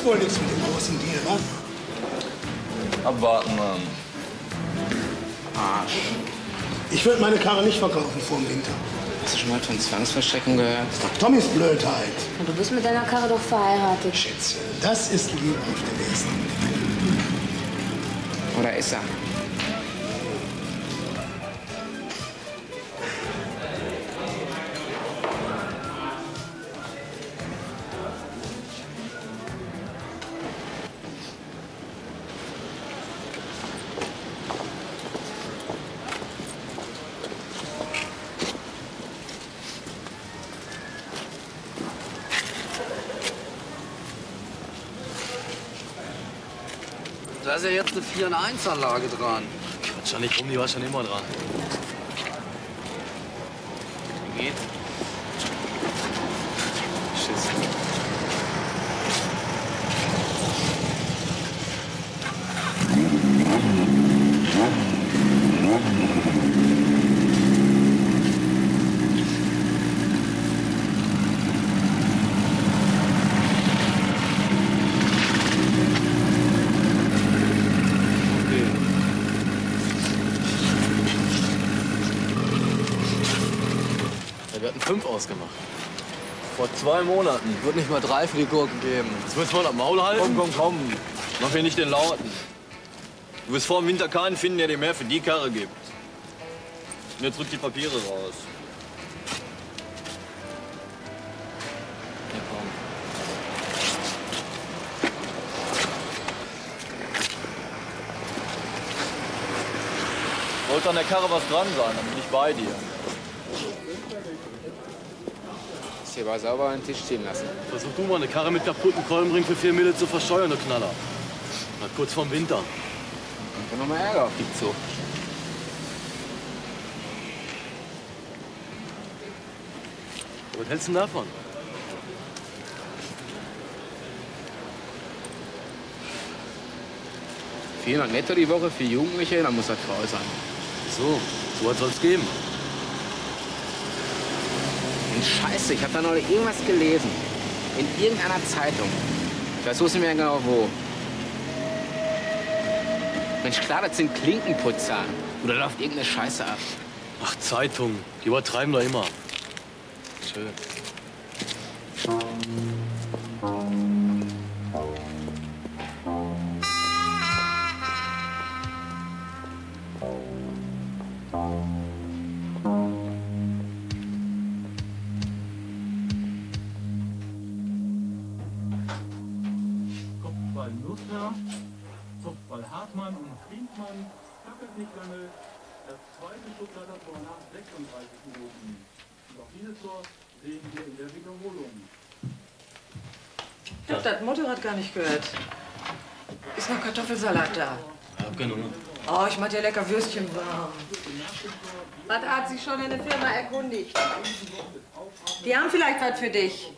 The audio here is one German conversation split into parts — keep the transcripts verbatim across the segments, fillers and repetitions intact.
wohl nichts mit dem großen Deal, wa? Abwarten, Mann. Arsch. Ich würde meine Karre nicht verkaufen vor dem Winter. Hast du schon mal von Zwangsverstreckung gehört? Das ist doch Tommys Blödheit. Du bist mit deiner Karre doch verheiratet. Schätzchen, das ist lebhaft gewesen. Oder ist er? Da ist ja jetzt eine vier in eins Anlage dran. Quatsch doch nicht rum, die war schon immer dran. Wie geht's? Schiss. Wir hatten fünf ausgemacht. Vor zwei Monaten. Wird nicht mal drei für die Gurken geben. Jetzt willst du mal das Maul halten? Komm, komm, komm. Mach mir nicht den Lauten. Du wirst vor dem Winter keinen finden, der dir mehr für die Karre gibt. Und jetzt rück die Papiere raus. Ja, komm. Sollte an der Karre was dran sein, dann bin ich bei dir. Ist hier aber sauber an den Tisch stehen lassen. Versuch du mal, eine Karre mit kaputten Kolbenring für vier Mille zu verscheuern, du Knaller. Na, kurz vorm Winter. Kommt doch noch mal Ärger auf dich zu. Was hältst du denn davon? vierhundert netto die Woche für Jugendliche, dann muss das Frau sein. So, so was soll's geben. Und Scheiße, ich habe da noch irgendwas gelesen. In irgendeiner Zeitung. Ich weiß nicht mehr genau wo. Mensch, klar, das sind Klinkenputzer. Oder läuft irgendeine Scheiße ab. Ach, Zeitung. Die übertreiben doch immer. Schön. Kopfball Nussner, Kopfball Hartmann und Friedmann, tackelt nicht lange. Das zweite Stuttgarter Tor nach sechsunddreißig Minuten. Und auch dieses Tor sehen wir in der Wiederholung. Ich hab das Motorrad gar nicht gehört. Ist noch Kartoffelsalat da? Ich hab keine Hunger. Oh, ich mach dir lecker Würstchen warm. Was hat sich schon in der Firma erkundigt? Die haben vielleicht was für dich.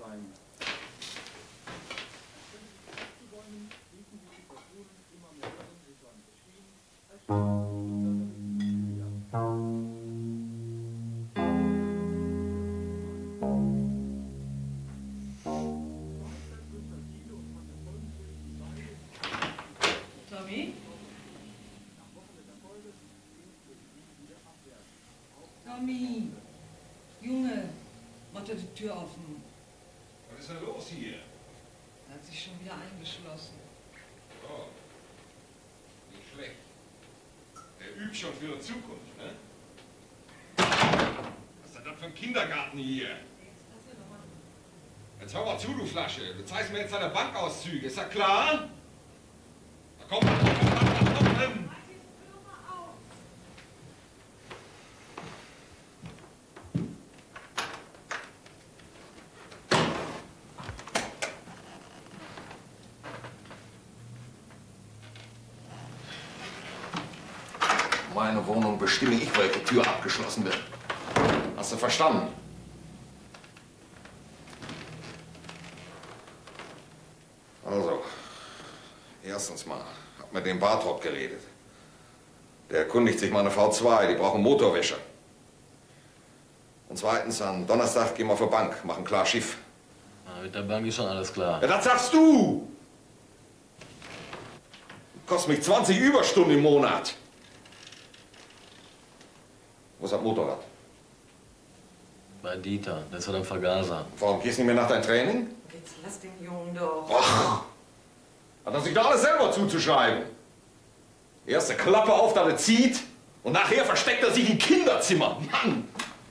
Tommy? Tommy! Junge, mach dir die Tür offen. Was ist denn los hier? Er hat sich schon wieder eingeschlossen. Oh, nicht schlecht. Der übt schon für die Zukunft, ne? Was ist denn das für ein Kindergarten hier? Jetzt hör mal zu, du Flasche. Du zeigst mir jetzt deine Bankauszüge, ist das klar? Na komm, komm, komm, komm, komm. Meine Wohnung bestimme ich, welche Tür abgeschlossen wird. Hast du verstanden? Also, erstens mal, hab mit dem Bartrop geredet. Der erkundigt sich mal eine V zwei, die brauchen Motorwäsche. Und zweitens, am Donnerstag gehen wir auf die Bank, machen klar Schiff. Ja, mit der Bank ist schon alles klar. Ja, das sagst du! Kostet mich zwanzig Überstunden im Monat. Wo ist das Motorrad? Bei Dieter, das war ein Vergaser. Warum gehst du nicht mehr nach deinem Training? Jetzt lass den Jungen doch. Ach, hat er sich doch alles selber zuzuschreiben. Erste Klappe auf, dass er zieht und nachher versteckt er sich im Kinderzimmer. Mann!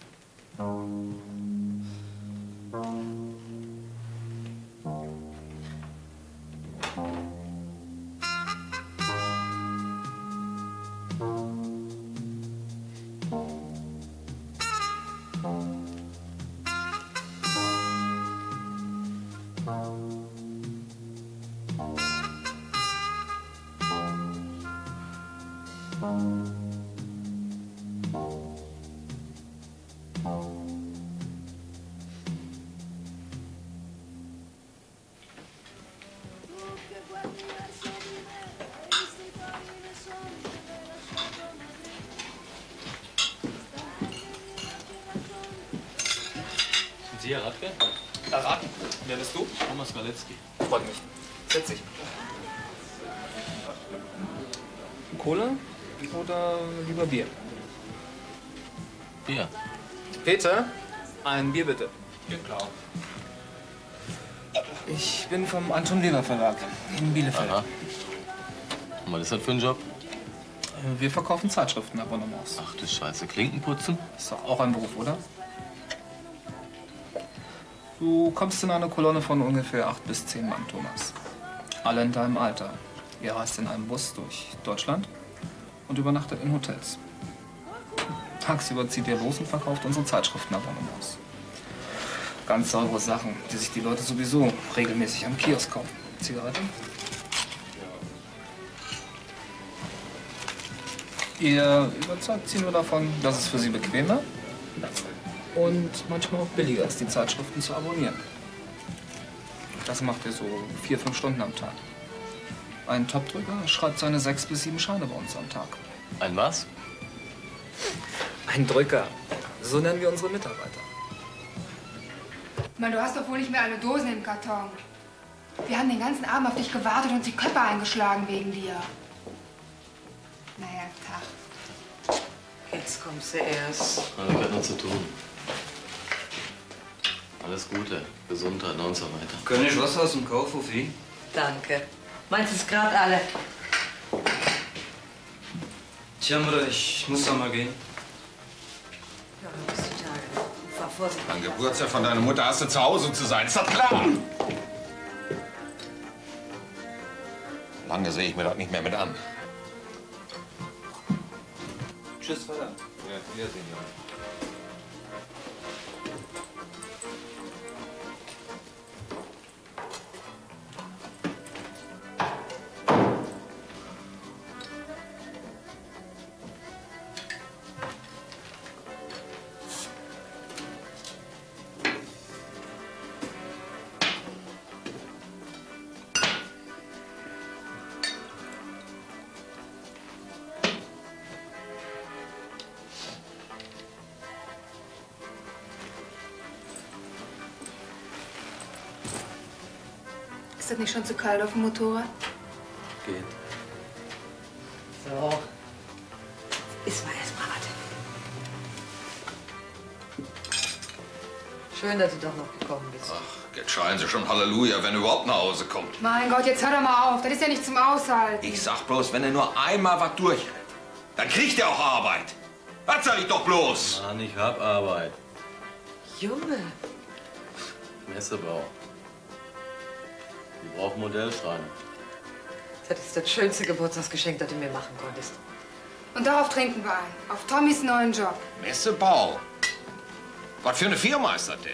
Sie, Herr Radke? Erraten. Wer bist du? Thomas Galetzky. Freut mich. Setz dich. Cola oder lieber Bier? Bier. Peter, ein Bier bitte. Ja, klar. Ich bin vom Anton Weber Verlag in Bielefeld. Aha. Und was ist das für ein Job? Wir verkaufen Zeitschriftenabonnements. Ach du Scheiße, Klinken putzen? Ist doch auch ein Beruf, oder? Du kommst in eine Kolonne von ungefähr acht bis zehn Mann, Thomas. Alle in deinem Alter. Ihr reist in einem Bus durch Deutschland und übernachtet in Hotels. Tagsüber zieht ihr los und verkauft unsere Zeitschriftenabonnements. Ganz saubere Sachen, die sich die Leute sowieso regelmäßig am Kiosk kaufen. Zigarette? Ihr überzeugt sie nur davon, dass es für sie bequemer und manchmal auch billiger ist, die Zeitschriften zu abonnieren. Das macht ihr so vier, fünf Stunden am Tag. Ein Topdrücker schreibt seine sechs bis sieben Scheine bei uns am Tag. Ein was? Ein Drücker. So nennen wir unsere Mitarbeiter. Mann, du hast doch wohl nicht mehr alle Dosen im Karton. Wir haben den ganzen Abend auf dich gewartet und die Köpfe eingeschlagen wegen dir. Naja, Tag. Jetzt kommst du erst. Also, wir hatten noch zu tun. Alles Gute, Gesundheit und so weiter. Kann ich was aus dem Kaufhof? Danke. Meinst du es gerade alle? Tja, Mutter, ich muss da mal gehen. Ja, bis die Tage. Fahr vorsichtig. Beim Geburtstag von deiner Mutter hast du zu Hause zu sein. Ist das klar? Lange sehe ich mir das nicht mehr mit an. Tschüss, Vater. Ja, wiedersehen, Junge. Ist das nicht schon zu kalt auf dem Motorrad? Geht. So. Ist mal erst mal was. Schön, dass du doch noch gekommen bist. Ach, jetzt schreien sie schon Halleluja, wenn er überhaupt nach Hause kommt. Mein Gott, jetzt hör doch mal auf. Das ist ja nicht zum Aushalten. Ich sag bloß, wenn er nur einmal was durchhält, dann kriegt er auch Arbeit. Was sag ich doch bloß? Mann, ich hab Arbeit. Junge. Messebau. Die brauchen Modellschreine. Das ist das schönste Geburtstagsgeschenk, das du mir machen konntest. Und darauf trinken wir ein. Auf Tommys neuen Job. Messebau? Was für eine Firma ist das denn?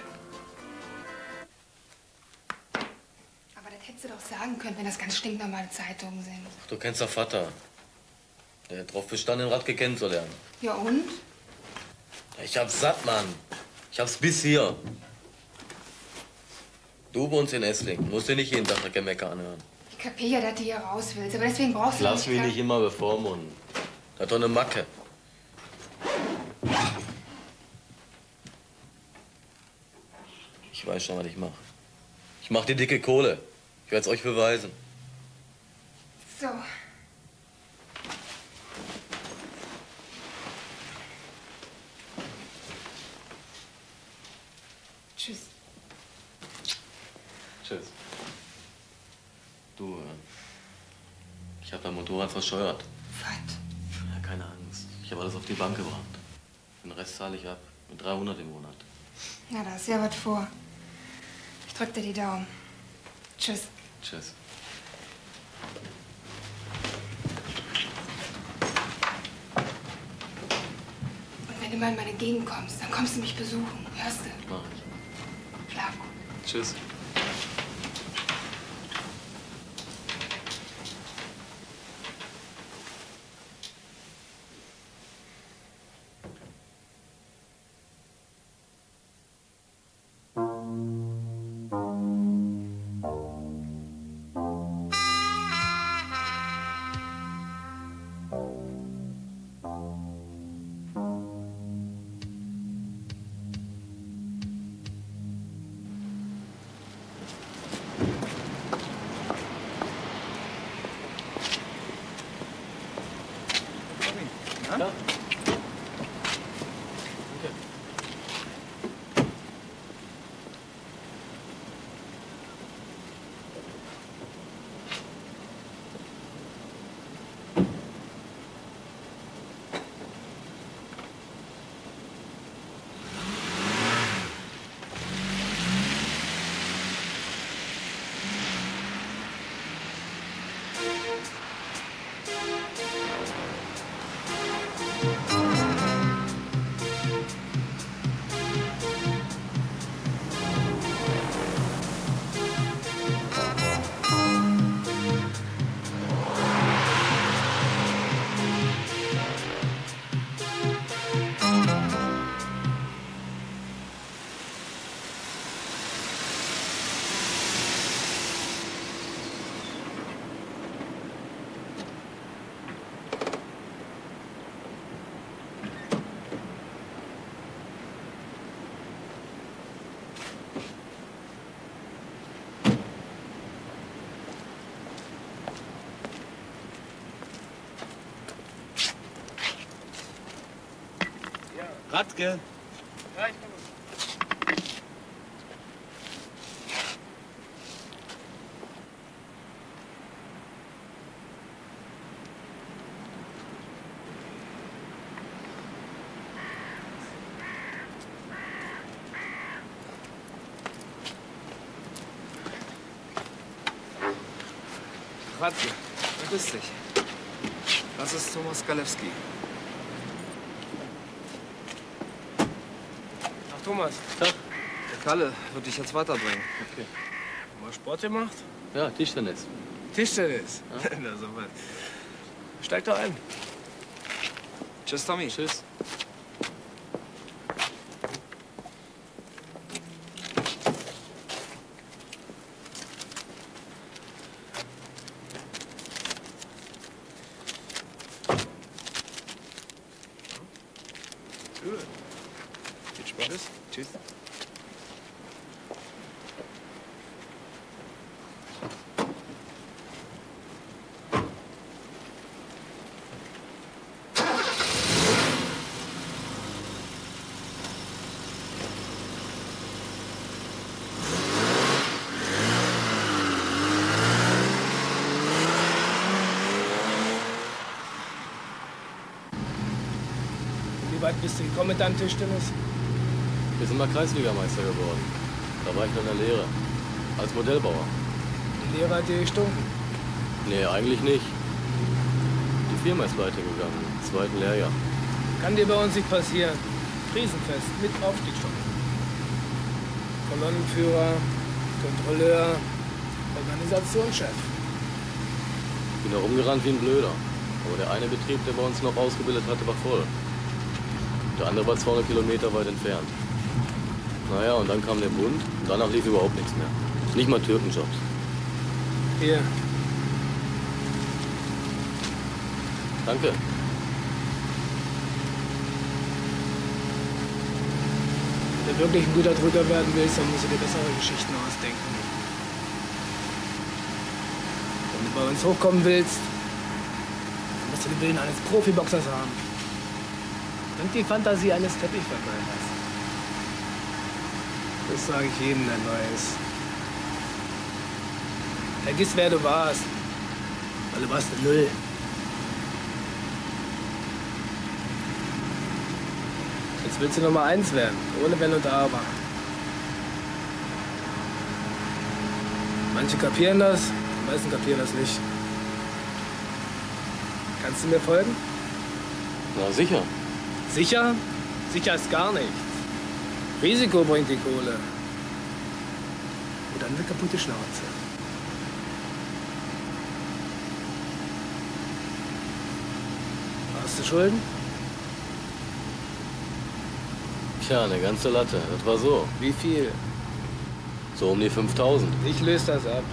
Aber das hättest du doch sagen können, wenn das ganz stinknormale Zeitungen sind. Ach, du kennst doch Vater. Der hat drauf bestanden, den Radke kennenzulernen. Ja und? Ich hab's satt, Mann. Ich hab's bis hier. Du wohnst in Esslingen. Musst dir nicht jeden Tag Gemecker anhören. Ich kapiere ja, dass du hier raus willst, aber deswegen brauchst du Lass mich nicht... nicht immer bevormunden. Das ist doch eine Macke. Ich weiß schon, was ich mache. Ich mach die dicke Kohle. Ich werde es euch beweisen. So, Tschüss. Du, äh, ich habe dein Motorrad verscheuert. Was? Ja, keine Angst. Ich habe alles auf die Bank gebracht. Den Rest zahle ich ab. Mit dreihundert im Monat. Na, da ist ja was vor. Ich drück dir die Daumen. Tschüss. Tschüss. Und wenn du mal in meine Gegend kommst, dann kommst du mich besuchen. Hörst du? Mach ich. Schlaf gut. Tschüss. Ja? Okay. Radke. Ja, ich komme. Radke, grüß dich. Das ist Thomas Galewski. Ach, Thomas. Ja. Der Kalle wird dich jetzt weiterbringen. Okay. Mal Sport gemacht? Ja, Tischtennis. Tischtennis? Ja. Na, so was. Steig doch ein. Tschüss, Tommy. Tschüss. Gut. Viel Spaß. Tschüss. Wie weit bist du gekommen mit deinem Tischtennis? Wir sind mal Kreisligameister geworden. Da war ich noch in der Lehre. Als Modellbauer. Die Lehrer hat dir gestunken. Nee, eigentlich nicht. Die Firma ist pleite gegangen. Im zweiten Lehrjahr. Kann dir bei uns nicht passieren. Riesenfest mit Aufstiegschancen. Kolonnenführer, Kontrolleur, Organisationschef. Bin da rumgerannt wie ein Blöder. Aber der eine Betrieb, der bei uns noch ausgebildet hatte, war voll. Der andere war zweihundert Kilometer weit entfernt. Naja, und dann kam der Bund und danach lief überhaupt nichts mehr. Nicht mal Türkenjobs. Hier. Danke. Wenn du wirklich ein guter Drücker werden willst, dann musst du dir bessere Geschichten ausdenken. Wenn du bei uns hochkommen willst, dann musst du den Willen eines Profiboxers haben. Und die Fantasie eines Teppichverkäufers. Das sage ich jedem, der neu ist. Vergiss, wer du warst. Weil du warst eine Null. Jetzt willst du Nummer eins werden, ohne Wenn und Aber. Manche kapieren das, die meisten kapieren das nicht. Kannst du mir folgen? Na sicher. Sicher? Sicher ist gar nichts. Risiko bringt die Kohle. Oder eine kaputte Schnauze. Hast du Schulden? Tja, eine ganze Latte. Das war so. Wie viel? So um die fünftausend. Ich löse das ab.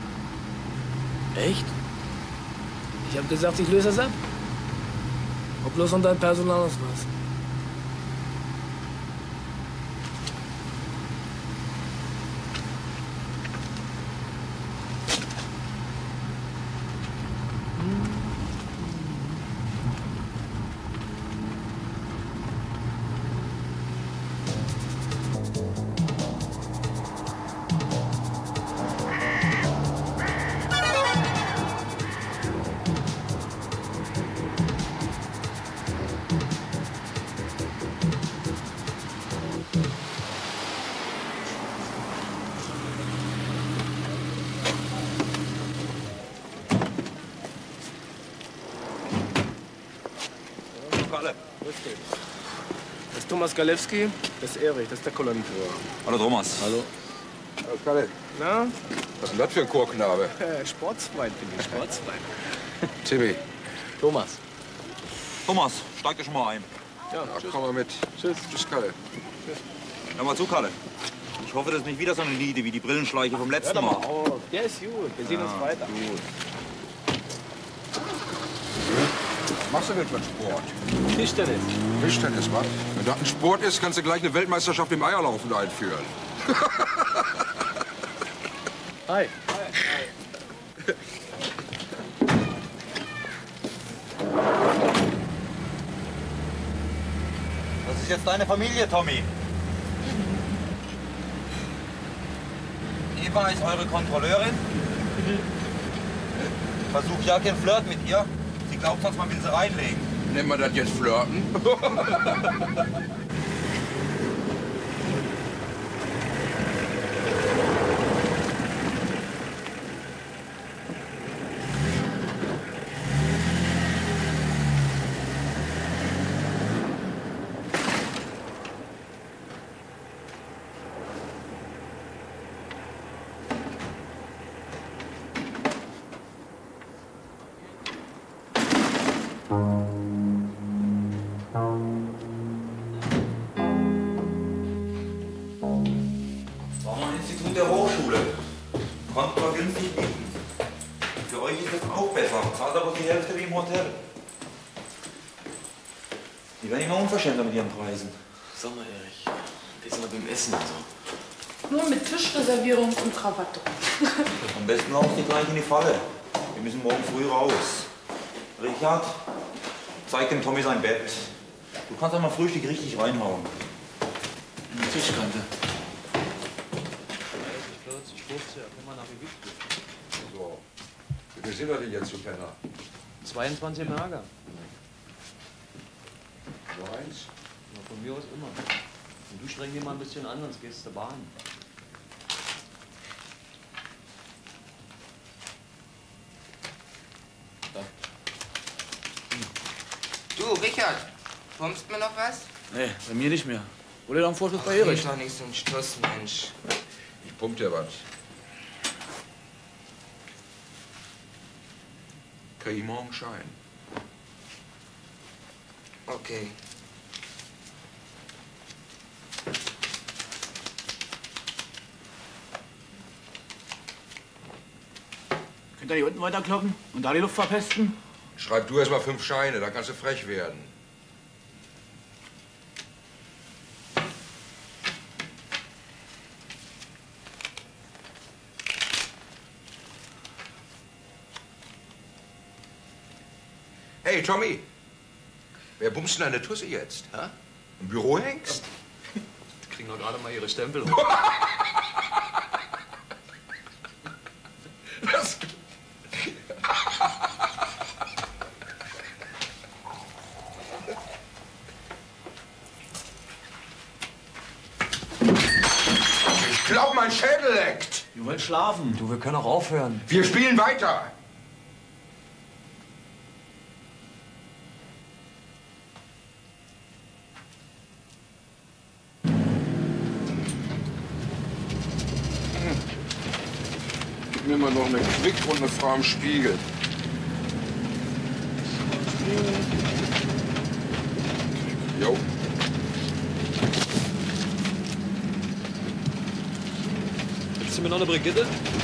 Echt? Ich habe gesagt, ich löse das ab. Ob bloß um dein Personalausweis. Das ist Thomas Galewski, das ist Erich, das ist der Kolonnenführer. Hallo Thomas. Hallo. Hallo Kalle. Na? Was ist denn das für ein Chorknabe? Äh, Sportsfreund bin ich, Sportsfreund. Timmy. Thomas. Thomas, steig dir schon mal ein. Ja, ja komm mal mit. Tschüss. Tschüss, Kalle. Tschüss. Hör mal zu, Kalle. Ich hoffe, das ist nicht wieder so eine Niede wie die Brillenschleiche vom letzten Hör Mal. doch mal auf. Der ist gut. Wir sehen Ja, uns weiter. Gut. Was machst du denn für einen Sport? Tischtennis. Tischtennis, was? Wenn das ein Sport ist, kannst du gleich eine Weltmeisterschaft im Eierlaufen einführen. Hi. Hi. Das ist jetzt deine Familie, Tommy. Eva ist eure Kontrolleurin. Versucht ja kein Flirt mit ihr. Sie glaubt sonst, man will sie reinlegen. Nennen wir das jetzt Flirten? Institut der Hochschule. Konnten wir günstig bieten. Für euch ist das auch besser. Zahlt aber die Hälfte wie im Hotel. Die werden immer unverschämter mit ihren Preisen. Sag mal, Erich, wie ist denn beim Essen und so? Nur mit Tischreservierung und Krawatte. Am besten laufst du gleich in die Falle. Wir müssen morgen früh raus. Richard, zeig dem Tommy sein Bett. Du kannst auch mal Frühstück richtig reinhauen. In die Tischkante. So. Wie viel sind wir denn jetzt, du Penner? zweiundzwanzig Marker. Nur eins? Ja, von mir aus immer. Und du streng dir mal ein bisschen an, sonst gehst du Bahn. Du, Richard, pumpst mir noch was? Nee, bei mir nicht mehr. Oder dann Vorschuss bei Ich Erich. doch nicht so ein Stuss, Mensch. Ich pump dir was. Krieg ich morgen Schein. Okay. Könnt ihr hier unten weiterkloppen und da die Luft verpesten? Schreib du erst mal fünf Scheine, da kannst du frech werden. Hey, Tommy. Wer bumst denn deine Tusse jetzt? Hä? Im Büro hängst? Die kriegen doch gerade mal ihre Stempel. Das mein Schädel leckt. Du willst schlafen. Du, wir können auch aufhören. Wir spielen weiter. Gib mir mal noch eine Quickrunde Frau im Spiegel. Jo. Willst du mir noch eine Brigitte?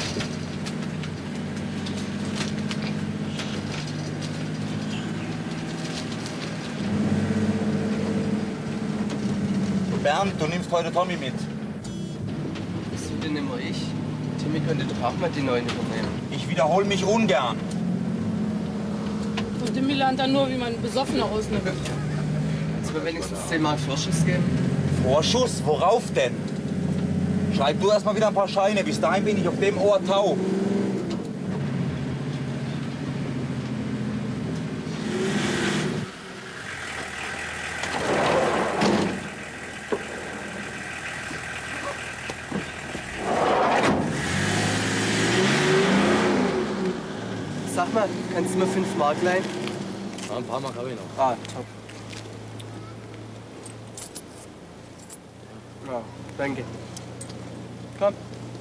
Bernd, du nimmst heute Tommy mit. Wieso denn immer ich? Timmy könnte doch auch mal die Neuen übernehmen. Ich wiederhole mich ungern. Und Timmy lernt dann nur, wie man Besoffene ausnimmt. Kannst du mir wenigstens zehnmal Vorschuss geben? Vorschuss? Worauf denn? Schreib du erst mal wieder ein paar Scheine. Bis dahin bin ich auf dem Ohr taub. Sag mal, kannst du mir fünf Mark leihen? Ja, ein paar Mark habe ich noch. Ah, top. Ja, danke. Komm.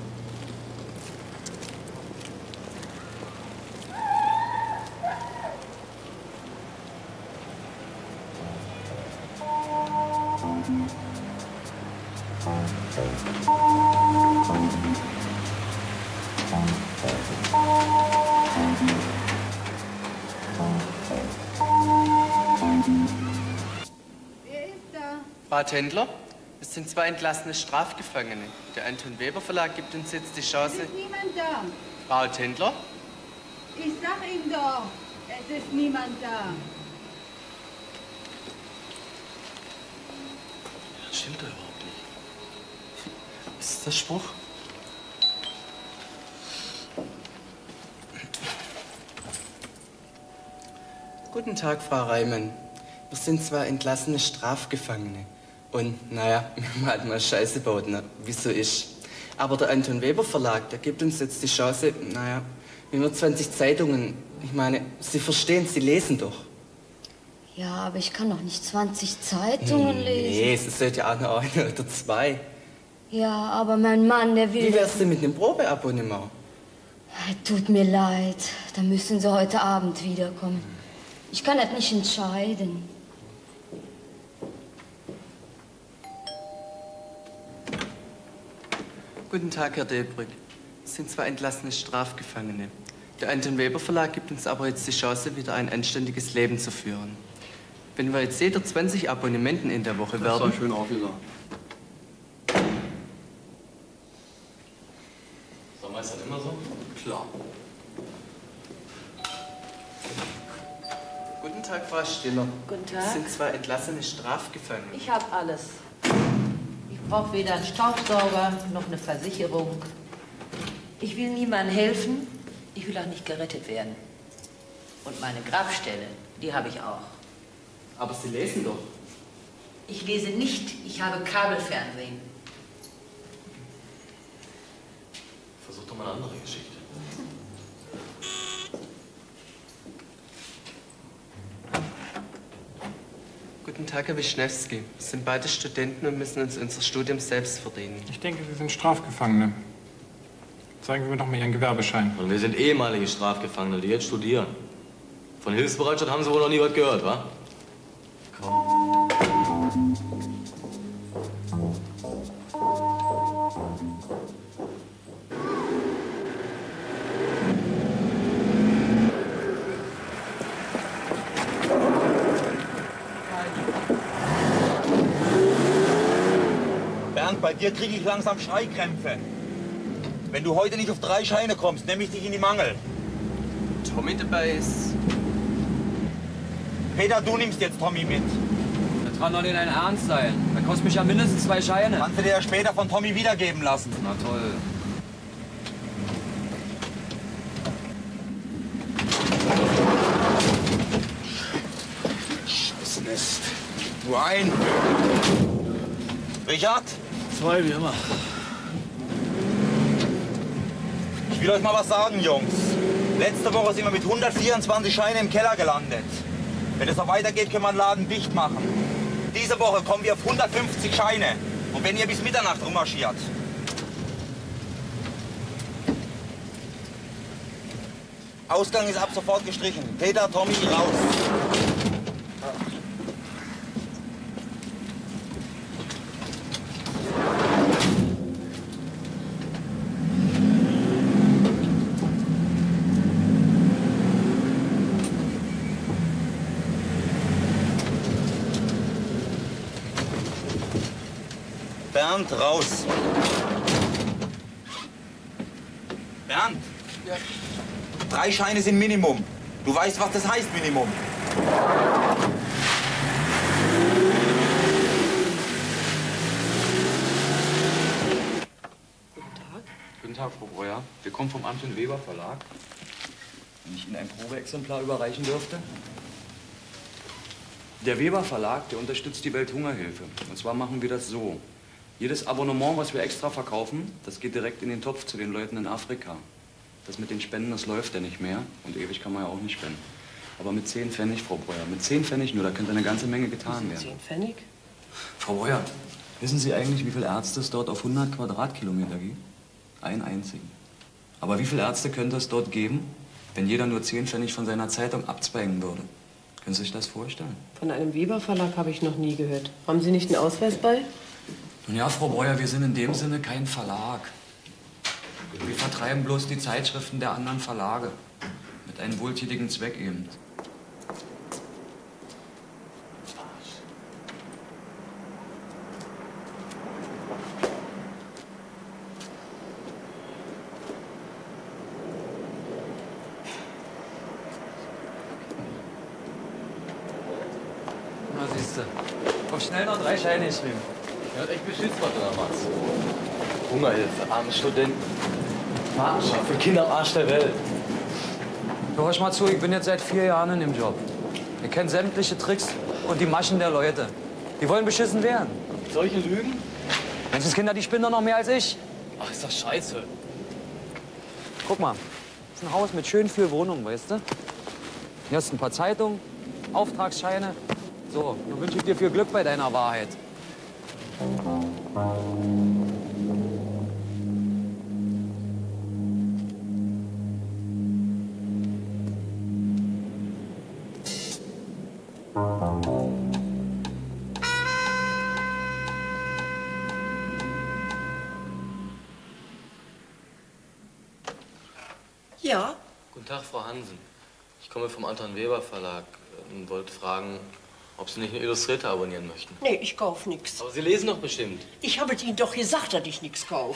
Wer ist da? Bartendler, es sind zwei entlassene Strafgefangene. Der Anton Weber Verlag gibt uns jetzt die Chance. Es ist niemand da. Bartendler? Ich sag ihm doch, es ist niemand da. Das stimmt doch überhaupt nicht. Was ist der Spruch? Guten Tag, Frau Reimann. Wir sind zwar entlassene Strafgefangene. Und, naja, wir haben halt mal Scheiße gebaut, ne? Wie so ist. Aber der Anton Weber Verlag, der gibt uns jetzt die Chance, naja, wie wir zwanzig Zeitungen, ich meine, Sie verstehen, Sie lesen doch. Ja, aber ich kann doch nicht zwanzig Zeitungen lesen. Nee, es sollte ja auch noch eine oder zwei. Ja, aber mein Mann, der will... Wie wär's denn mit einem Probeabonnement? Tut mir leid, da müssen Sie heute Abend wiederkommen. Ich kann das nicht entscheiden. Guten Tag, Herr Delbrück. Es sind zwei entlassene Strafgefangene. Der Anton Weber Verlag gibt uns aber jetzt die Chance, wieder ein anständiges Leben zu führen. Wenn wir jetzt jeder zwanzig Abonnementen in der Woche werden... Das war schön aufgesagt. Sag mal, ist das immer so? Klar. Guten Tag, Frau Stiller. Guten Tag. Es sind zwei entlassene Strafgefangene. Ich habe alles. Ich brauche weder einen Staubsauger noch eine Versicherung. Ich will niemandem helfen. Ich will auch nicht gerettet werden. Und meine Grabstelle, die habe ich auch. Aber Sie lesen doch. Ich lese nicht. Ich habe Kabelfernsehen. Versuch doch mal eine andere Geschichte. Guten Tag, Herr Wischnewski. Wir sind beide Studenten und müssen uns unser Studium selbst verdienen. Ich denke, Sie sind Strafgefangene. Zeigen Sie mir doch mal Ihren Gewerbeschein. Und wir sind ehemalige Strafgefangene, die jetzt studieren. Von Hilfsbereitschaft haben Sie wohl noch nie was gehört, wa? Komm. Bernd, bei dir kriege ich langsam Schreikrämpfe. Wenn du heute nicht auf drei Scheine kommst, nehme ich dich in die Mangel. Tommy dabei ist... Peter, du nimmst jetzt Tommy mit. Das kann doch nicht dein Ernst sein. Das kostet mich ja mindestens zwei Scheine. Kannst du dir ja später von Tommy wiedergeben lassen. Na toll. Scheiß Nest. Nur ein. Richard? Zwei wie immer. will euch mal was sagen, Jungs. Letzte Woche sind wir mit hundertvierundzwanzig Scheinen im Keller gelandet. Wenn es noch weitergeht, können wir den Laden dicht machen. Diese Woche kommen wir auf hundertfünfzig Scheine. Und wenn ihr bis Mitternacht rummarschiert. Ausgang ist ab sofort gestrichen. Peter, Tommy, raus. Bernd, raus. Bernd? Ja. Drei Scheine sind Minimum. Du weißt, was das heißt, Minimum. Guten Tag. Guten Tag, Frau Breuer. Wir kommen vom Anton Weber Verlag. Wenn ich Ihnen ein Probeexemplar überreichen dürfte? Der Weber Verlag, der unterstützt die Welthungerhilfe. Und zwar machen wir das so. Jedes Abonnement, was wir extra verkaufen, das geht direkt in den Topf zu den Leuten in Afrika. Das mit den Spenden, das läuft ja nicht mehr. Und ewig kann man ja auch nicht spenden. Aber mit zehn Pfennig, Frau Breuer, mit zehn Pfennig nur, da könnte eine ganze Menge getan werden. zehn Pfennig? Frau Breuer, wissen Sie eigentlich, wie viele Ärzte es dort auf hundert Quadratkilometer gibt? Einen einzigen. Aber wie viele Ärzte könnte es dort geben, wenn jeder nur zehn Pfennig von seiner Zeitung abzweigen würde? Können Sie sich das vorstellen? Von einem Weber-Verlag habe ich noch nie gehört. Haben Sie nicht einen Ausweis bei? Nun ja, Frau Breuer, wir sind in dem Sinne kein Verlag. Wir vertreiben bloß die Zeitschriften der anderen Verlage. Mit einem wohltätigen Zweck eben. Na, siehste. Auf schnell noch drei Scheine geschrieben. Ja, echt beschissen, was du da machst. Hungerhilfe, arme Studenten. Patenschaft für Kinder am Arsch der Welt. Hör euch mal zu, ich bin jetzt seit vier Jahren in dem Job. Ich kenne sämtliche Tricks und die Maschen der Leute. Die wollen beschissen werden. Solche Lügen? Menschenskinder, die spinnen doch noch mehr als ich. Ach, ist das scheiße. Guck mal, das ist ein Haus mit schön viel Wohnungen, weißt du? Hier hast du ein paar Zeitungen, Auftragsscheine. So, nun wünsche ich dir viel Glück bei deiner Wahrheit. Ja? Guten Tag, Frau Hansen. Ich komme vom Anton Weber Verlag und wollte fragen, ob Sie nicht einen Illustrator abonnieren möchten. Nee, ich kauf nix. Aber Sie lesen doch bestimmt. Ich habe Ihnen doch gesagt, dass ich nichts kauf.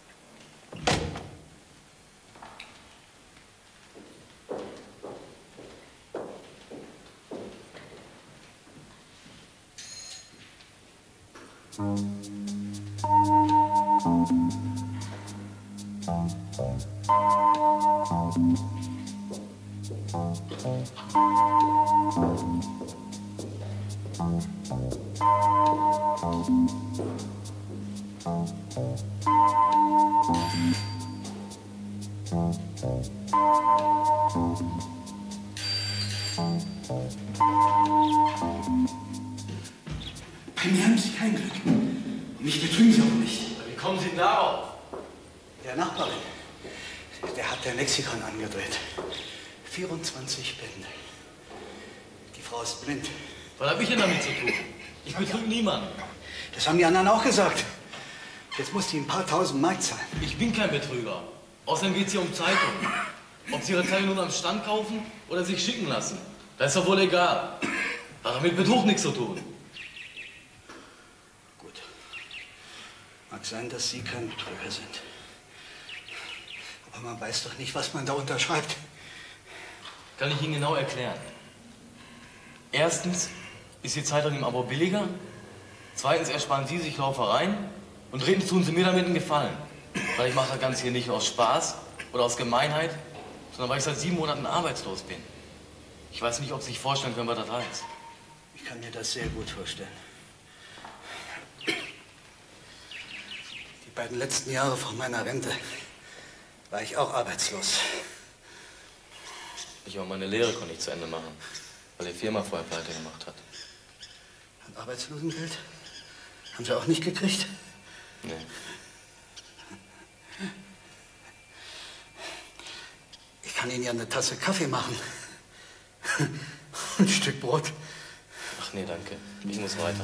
Bei mir haben Sie kein Glück. Und mich betrügen Sie auch nicht. Wie kommen Sie denn darauf? Der Nachbarin, der hat der Lexikon angedreht. vierundzwanzig Bände. Die Frau ist blind. Was habe ich denn damit zu tun? Ich betrüge niemanden. Das haben die anderen auch gesagt. Jetzt muss die ein paar tausend Mark zahlen. Ich bin kein Betrüger. Außerdem geht es hier um Zeitungen. Ob Sie Ihre Zeitung nun am Stand kaufen oder sich schicken lassen, das ist doch wohl egal. Hat doch mit Betrug nichts zu tun. Gut. Mag sein, dass Sie kein Betrüger sind. Aber man weiß doch nicht, was man da unterschreibt. Kann ich Ihnen genau erklären. Erstens ist die Zeitung im Abo billiger. Zweitens ersparen Sie sich Laufereien. Und drittens tun Sie mir damit einen Gefallen. Weil ich mache das Ganze hier nicht aus Spaß oder aus Gemeinheit, sondern weil ich seit sieben Monaten arbeitslos bin. Ich weiß nicht, ob Sie sich vorstellen können, was das heißt. Ich kann mir das sehr gut vorstellen. Die beiden letzten Jahre vor meiner Rente war ich auch arbeitslos. Ich auch meine Lehre konnte ich zu Ende machen, weil die Firma vorher pleite gemacht hat. Und Arbeitslosengeld? Haben Sie auch nicht gekriegt? Nee. Ich kann Ihnen ja eine Tasse Kaffee machen. Ein Stück Brot. Ach nee, danke. Ich muss weiter.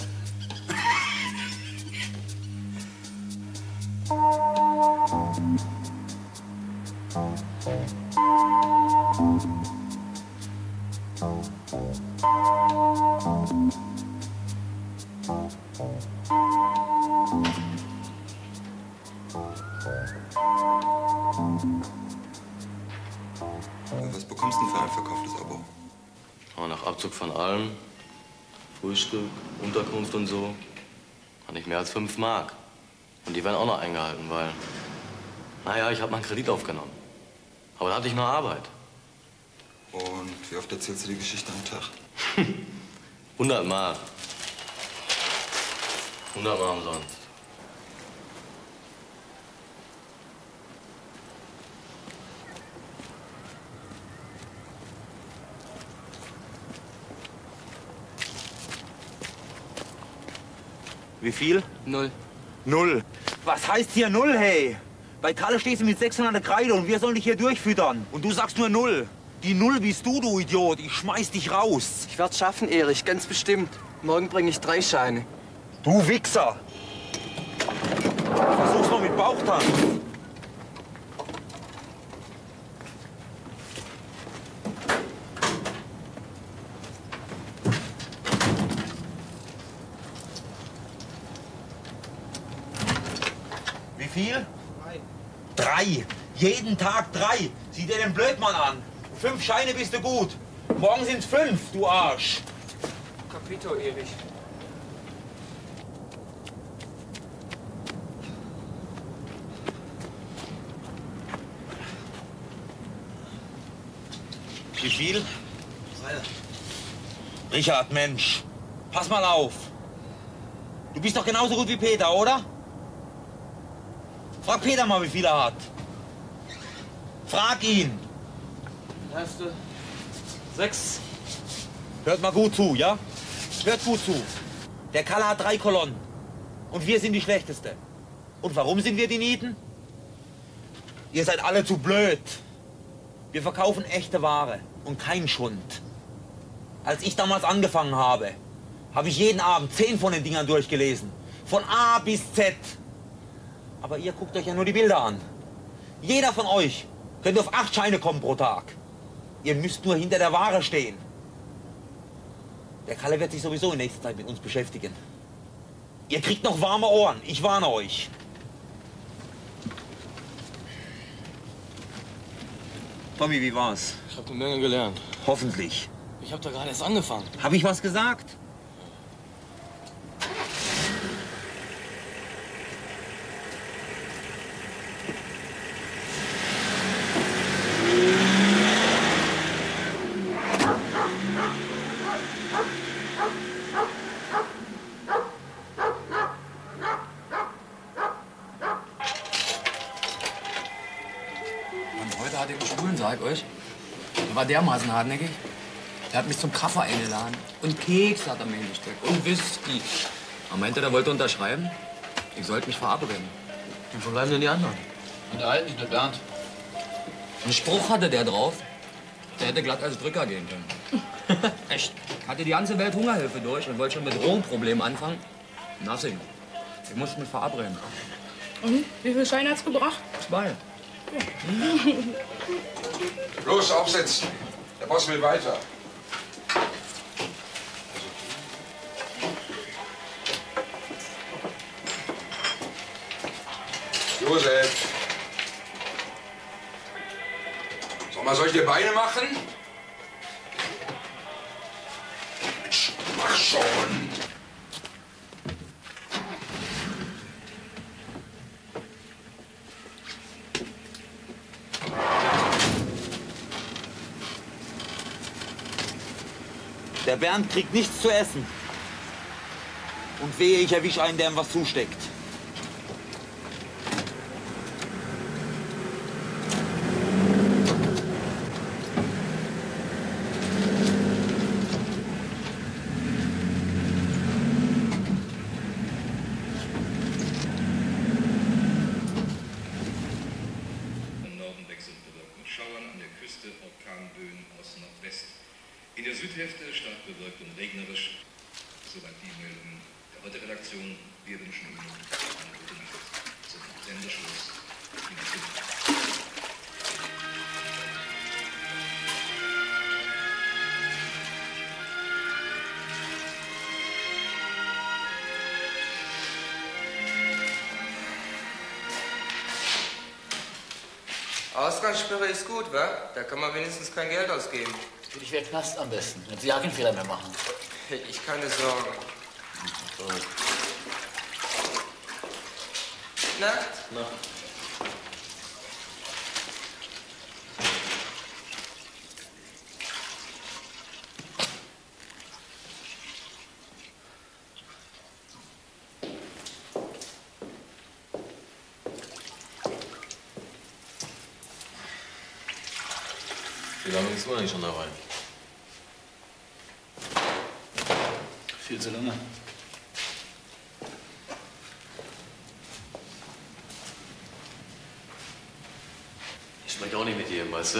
Was bekommst du denn für ein verkauftes Abo? Aber nach Abzug von allem, Frühstück, Unterkunft und so, habe ich mehr als fünf Mark. Und die werden auch noch eingehalten, weil, naja, ich habe mal einen Kredit aufgenommen. Aber da hatte ich noch Arbeit. Und wie oft erzählst du die Geschichte am Tag? Hundert Mal. Hundert Mal umsonst. Wie viel? Null. Null. Was heißt hier Null, hey? Bei Kalle stehst du mit sechshundert Kreide und wir sollen dich hier durchfüttern. Und du sagst nur Null. Die Null bist du, du Idiot. Ich schmeiß dich raus. Ich werd's schaffen, Erich, ganz bestimmt. Morgen bringe ich drei Scheine. Du Wichser. Versuch's mal mit Bauchtanz. Wie viel? Drei. Drei. Jeden Tag drei. Sieh dir den Blödmann an. Fünf Scheine bist du gut. Morgen sind's fünf, du Arsch. Capito, Erich. Wie viel? Drei. Richard, Mensch. Pass mal auf. Du bist doch genauso gut wie Peter, oder? Frag Peter mal, wie viel er hat. Frag ihn. Hast du sechs? Hört mal gut zu, ja? Hört gut zu. Der Kalle hat drei Kolonnen. Und wir sind die Schlechteste. Und warum sind wir die Nieten? Ihr seid alle zu blöd. Wir verkaufen echte Ware und kein Schund. Als ich damals angefangen habe, habe ich jeden Abend zehn von den Dingern durchgelesen. Von A bis Z. Aber ihr guckt euch ja nur die Bilder an. Jeder von euch könnte auf acht Scheine kommen pro Tag. Ihr müsst nur hinter der Ware stehen. Der Kalle wird sich sowieso in nächster Zeit mit uns beschäftigen. Ihr kriegt noch warme Ohren, ich warne euch. Tommy, wie war's? Ich habe eine Menge gelernt. Hoffentlich. Ich habe da gerade erst angefangen. Habe ich was gesagt? Heute hatte ich einen Schwulen, sag ich euch. Der war dermaßen hartnäckig. Der hat mich zum Kaffee eingeladen. Und Keks hat er mir hingesteckt. Und Whisky. Er meinte, der wollte unterschreiben. Ich sollte mich verabreden. Und wo bleiben denn die anderen? Und der Alte, der Bernd. Einen Spruch hatte der drauf. Der hätte glatt als Drücker gehen können. Echt. Hatte die ganze Welt Hungerhilfe durch und wollte schon mit Drogenproblemen anfangen. Nothing. Ich musste mich verabreden. Und wie viel Scheine hat's gebracht? Zwei. Los, aufsetzen. Der Boss will weiter. Josef. Soll mal solche Beine machen? Mensch, mach schon. Der Bernd kriegt nichts zu essen. Und wehe, ich erwische einen, der ihm was zusteckt. In der Südhälfte stark bewölkt und regnerisch. Soweit die Meldung der Heute-Redaktion. Wir wünschen Ihnen eine gute Nacht. Zum Sendeschluss. Ausgangssperre ist gut, wa? Da kann man wenigstens kein Geld ausgeben. Ich wäre Knast am besten, wenn Sie ja keinen Fehler mehr machen. Ich keine Sorgen. So. Nacht? Nacht. Wie lange bist du eigentlich schon dabei? Viel zu lange. Ich spreche auch nicht mit jedem, weißt du?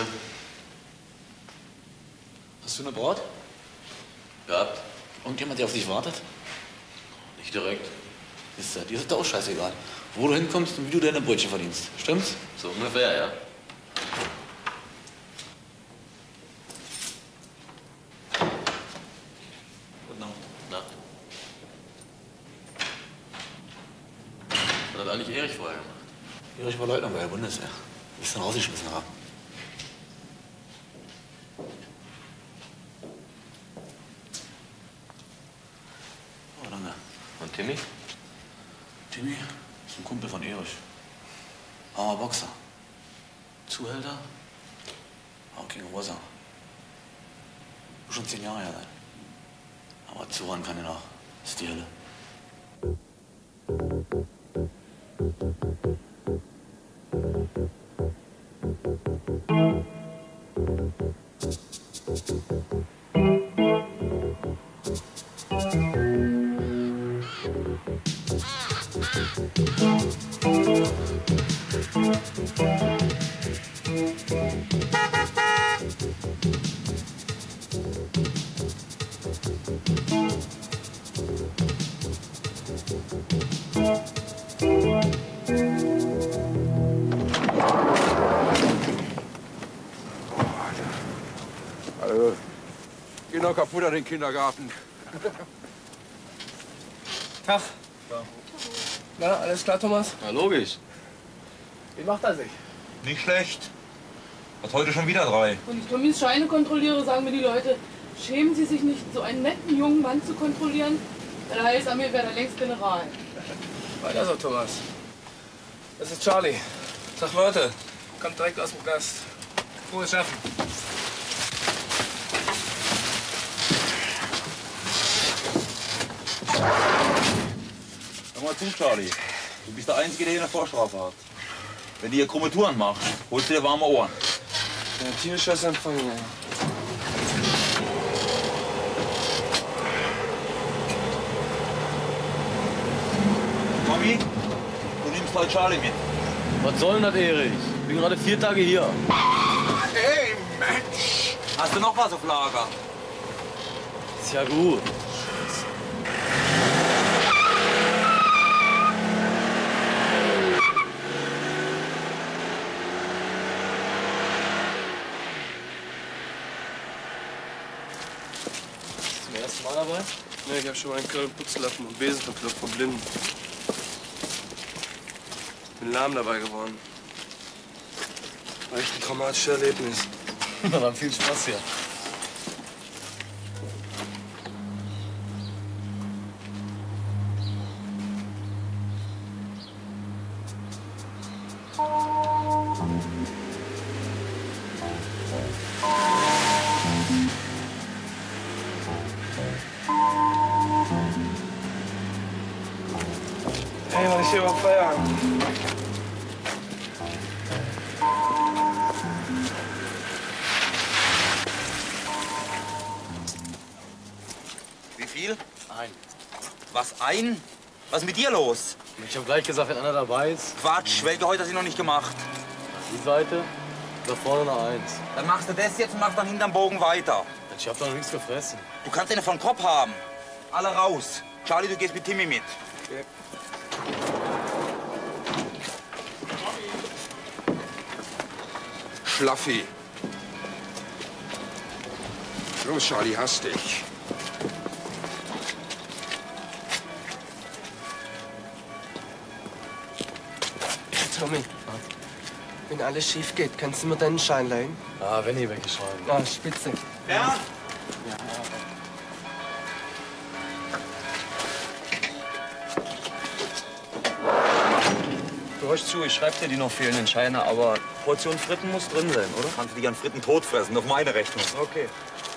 Hast du eine Braut? Gehabt. Und jemand, der auf dich wartet? Nicht direkt. Ist dir ist das auch scheißegal. Wo du hinkommst und wie du deine Brötchen verdienst. Stimmt's? So ungefähr, ja. Gute Nacht. Nacht. Was hat eigentlich Erich vorher gemacht? Erich war Leutnant bei der Bundeswehr. Ist dann rausgeschmissen haben. Oh, danke. Und Timmy? Timmy ist ein Kumpel von Erich. Armer Boxer. Zuhälter? Auch gegen Rosa. Muss schon zehn Jahre her sein. Aber zuhören kann er noch. Ist die Hölle. Also, geh noch kaputt an den Kindergarten. Tag. Na, alles klar, Thomas? Na, logisch. Wie macht er sich? Nicht schlecht. Hat heute schon wieder drei. Wenn ich Tommys Scheine kontrolliere, sagen mir die Leute, schämen Sie sich nicht, so einen netten jungen Mann zu kontrollieren? Weil er heißt, an mir wäre er längst General. Weiter so, Thomas. Das ist Charlie. Sag Leute, kommt direkt aus dem Knast. Frohes Schaffen. Hör mal zu, Charlie. Du bist der Einzige, der hier eine Vorstrafe hat. Wenn du hier krumme Touren machst, holst du dir warme Ohren. Der Tierscheiß empfangen, ey. Mami, du nimmst heute Charlie mit. Was soll denn das, Erich? Ich bin gerade vier Tage hier. Hey, Mensch! Hast du noch was auf Lager? Ist ja gut. Zum ersten Mal dabei? Ne, ich hab schon mal einen Köln Putzlappen und Besen verkloppt von Blinden. Bin lahm dabei geworden. War echt ein traumatisches Erlebnis. Na dann viel Spaß hier. Ey, wann ist hier überhaupt Feierabend? Wie viel? Ein. Was, ein? Was ist mit dir los? Ich hab gleich gesagt, wenn einer dabei ist. Quatsch, welche heute hast du noch nicht gemacht? Die Seite. Da vorne eine Eins. Dann machst du das jetzt und machst dann hinterm Bogen weiter. Ich hab doch noch nichts gefressen. Du kannst den von Kopf haben. Alle raus. Charlie, du gehst mit Timmy mit. Okay. Schlaffi. Los, Charlie, hast dich. Tommy, wenn alles schief geht, kannst du mir deinen Schein leihen? Ah, wenn ich weggeschreiben. Ah, spitze. Ja? Ja. Du hörst zu, ich schreib dir die noch fehlenden Scheine, aber Portion Fritten muss drin sein, oder? Kannst du dich an Fritten tot fressen, auf meine Rechnung. Okay.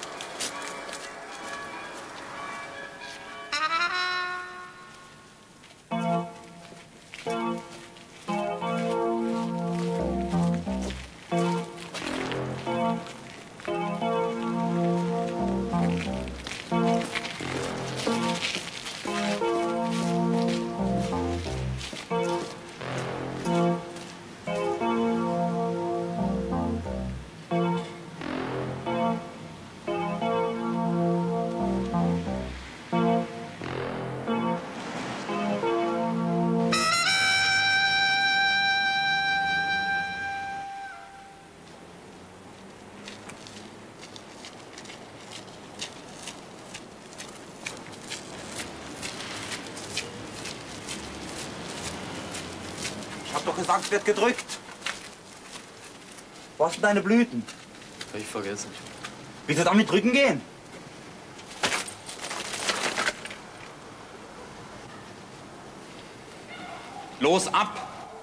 Ich hab doch gesagt, es wird gedrückt. Wo hast du deine Blüten? Hab ich vergessen. Willst du damit drücken gehen? Los, ab!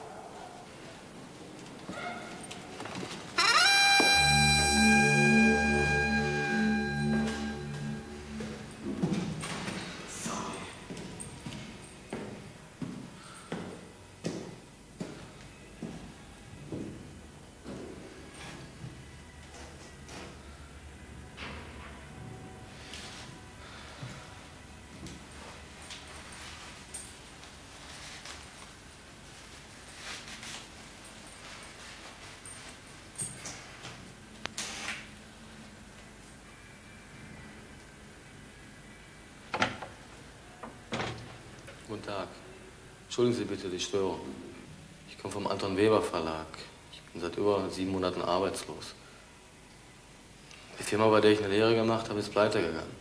Guten Tag. Entschuldigen Sie bitte die Störung. Ich komme vom Anton Weber Verlag. Ich bin seit über sieben Monaten arbeitslos. Die Firma, bei der ich eine Lehre gemacht habe, ist pleite gegangen.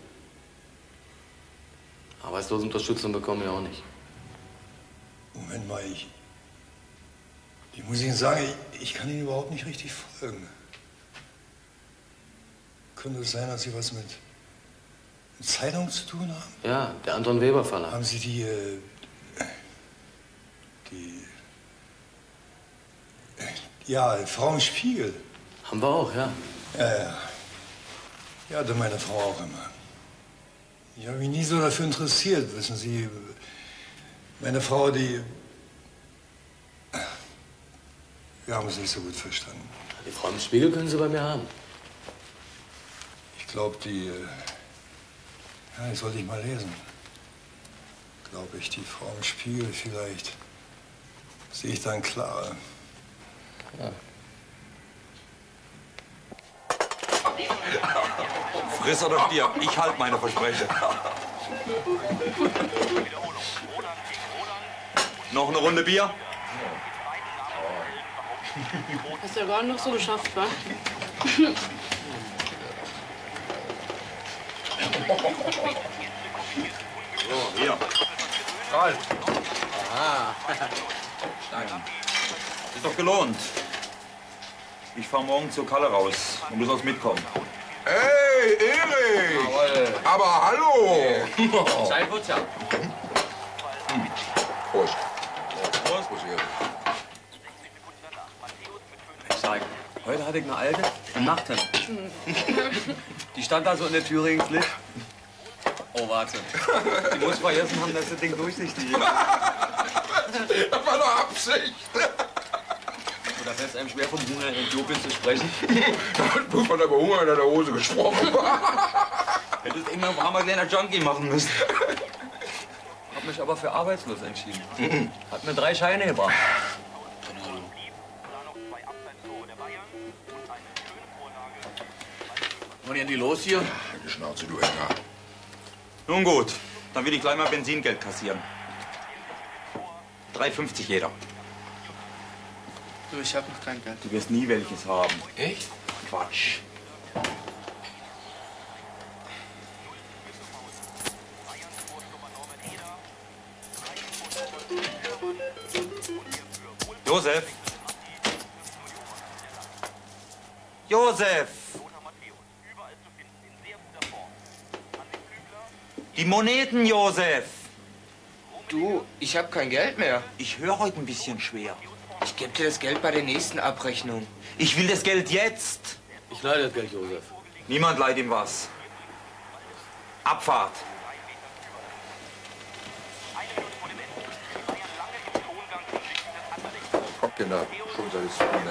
Arbeitslosenunterstützung bekomme ich auch nicht. Moment mal, ich, ich muss Ihnen sagen, ich, ich kann Ihnen überhaupt nicht richtig folgen. Könnte es sein, dass Sie was mit, mit Zeitung zu tun haben? Ja, der Anton Weber Verlag. Haben Sie die, äh, die, äh, ja, Frau im Spiegel? Haben wir auch, ja. Ja, ja. Ja, hatte meine Frau auch immer. Ich habe mich nie so dafür interessiert, wissen Sie. Meine Frau, die... Wir haben es nicht so gut verstanden. Die Frau im Spiegel können Sie bei mir haben. Ich glaube, die... Ja, das sollte ich mal lesen. Glaube ich, die Frau im Spiegel vielleicht. Sehe ich dann klarer. Ja. Friss oder stirb, ich halte meine Versprechen. Noch eine Runde Bier? Hast du ja gar nicht so geschafft, wa? So, hier. Karl. Aha. Danke. Ist doch gelohnt. Ich fahr morgen zur Kalle raus und du sollst mitkommen. Hey, Erik! Jawohl. Aber hallo! Zeit wird's ja. Prost. Prost. Ich sag, heute hatte ich eine alte im Nachthemd. Die stand da so in der Thüringens Licht. Oh, warte. Die muss vergessen haben, dass das Ding durchsichtig ist. Das war doch Absicht. Oder fällt es einem schwer, vom Hunger in Äthiopien zu sprechen? Da muss man aber Hunger in der Hose gesprochen. Hättest immer ein warmer kleiner Junkie machen müssen. Hab mich aber für arbeitslos entschieden. Hat mir drei Scheine gebracht. Wann gehen die los hier? Die Schnauze, du Enger. Nun gut, dann will ich gleich mal Benzingeld kassieren. drei fünfzig jeder. Du, ich hab noch kein Geld. Du wirst nie welches haben. Echt? Quatsch. Josef! Josef! Die Moneten, Josef! Du, ich hab kein Geld mehr. Ich höre heute ein bisschen schwer. Ich gebe dir das Geld bei der nächsten Abrechnung. Ich will das Geld jetzt. Ich leihe das Geld, Josef. Niemand leiht ihm was. Abfahrt. Kommt Kinder, Schulterdisziplin.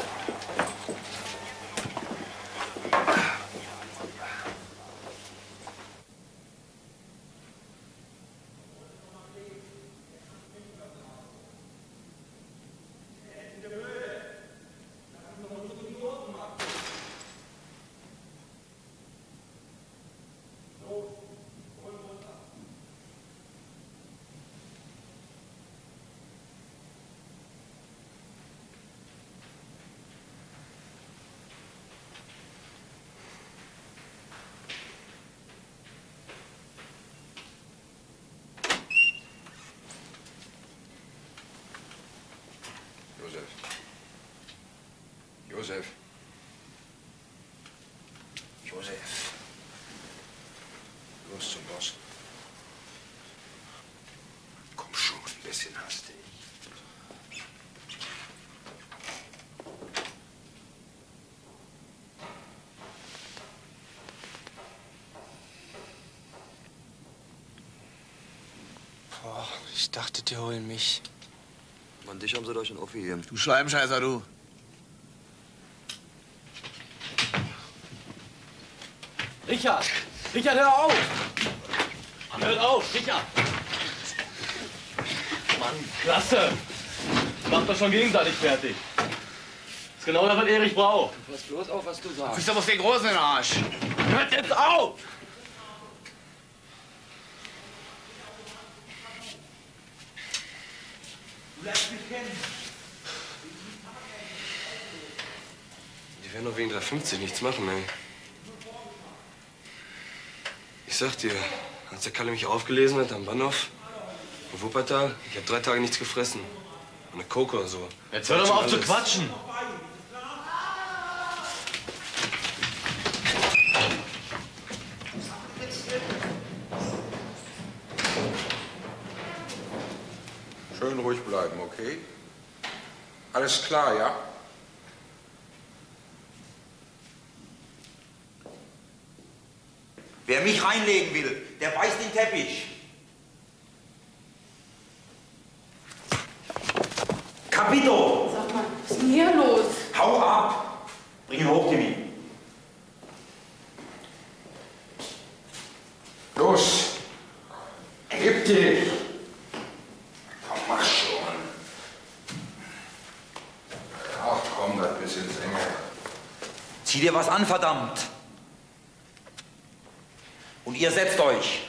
Josef. Josef. Josef. Los zum Boss. Komm schon, ein bisschen hastig. Boah, ich dachte, die holen mich. An dich haben sie doch schon aufgegeben. Du Schleimscheißer, du. Richard! Richard, hör auf! Hört auf, Richard! Mann, klasse! Macht doch schon gegenseitig fertig. Das ist genau das, was Erich braucht. Pass bloß auf, was du Du sagst. kriegst aber auf den Großen in den Arsch. Hört jetzt auf! Du lernst mich kennen. Die werden doch wegen drei fünfzig nichts machen, ey. Ich sag dir, als der Kalle mich aufgelesen hat am Bahnhof, in Wuppertal, ich hab drei Tage nichts gefressen. Eine Coke oder so. Jetzt hör doch mal auf zu quatschen! Schön ruhig bleiben, okay? Alles klar, ja? Wer mich reinlegen will, der beißt den Teppich. Capito! Sag mal, was ist denn hier los? Hau ab! Bring ihn hoch, Timmy. Los! Gib dich! Komm, mach schon. Ach komm, das bisschen Sänger. Zieh dir was an, verdammt! Und ihr setzt euch.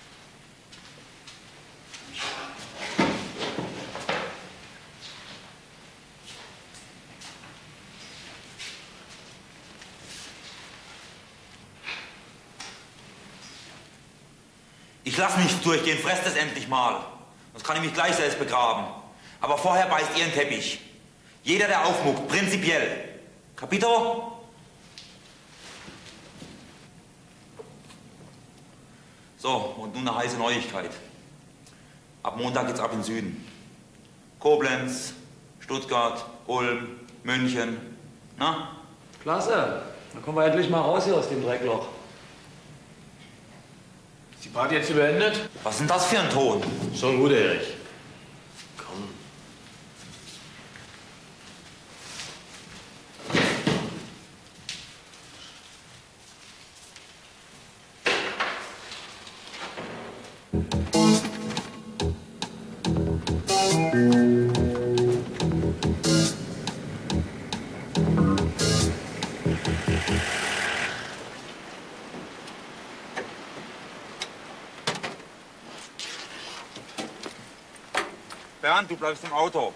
Ich lass nichts durchgehen, fresst es endlich mal. Sonst kann ich mich gleich selbst begraben. Aber vorher beißt ihr einen Teppich. Jeder, der aufmuckt, prinzipiell. Capito? So, und nun eine heiße Neuigkeit. Ab Montag geht's ab in den Süden. Koblenz, Stuttgart, Ulm, München. Na? Klasse! Dann kommen wir endlich mal raus hier aus dem Dreckloch. Ist die Party jetzt beendet? Was ist denn das für ein Ton? Schon gut, Erich. Komm. Bernd, du bleibst im Auto.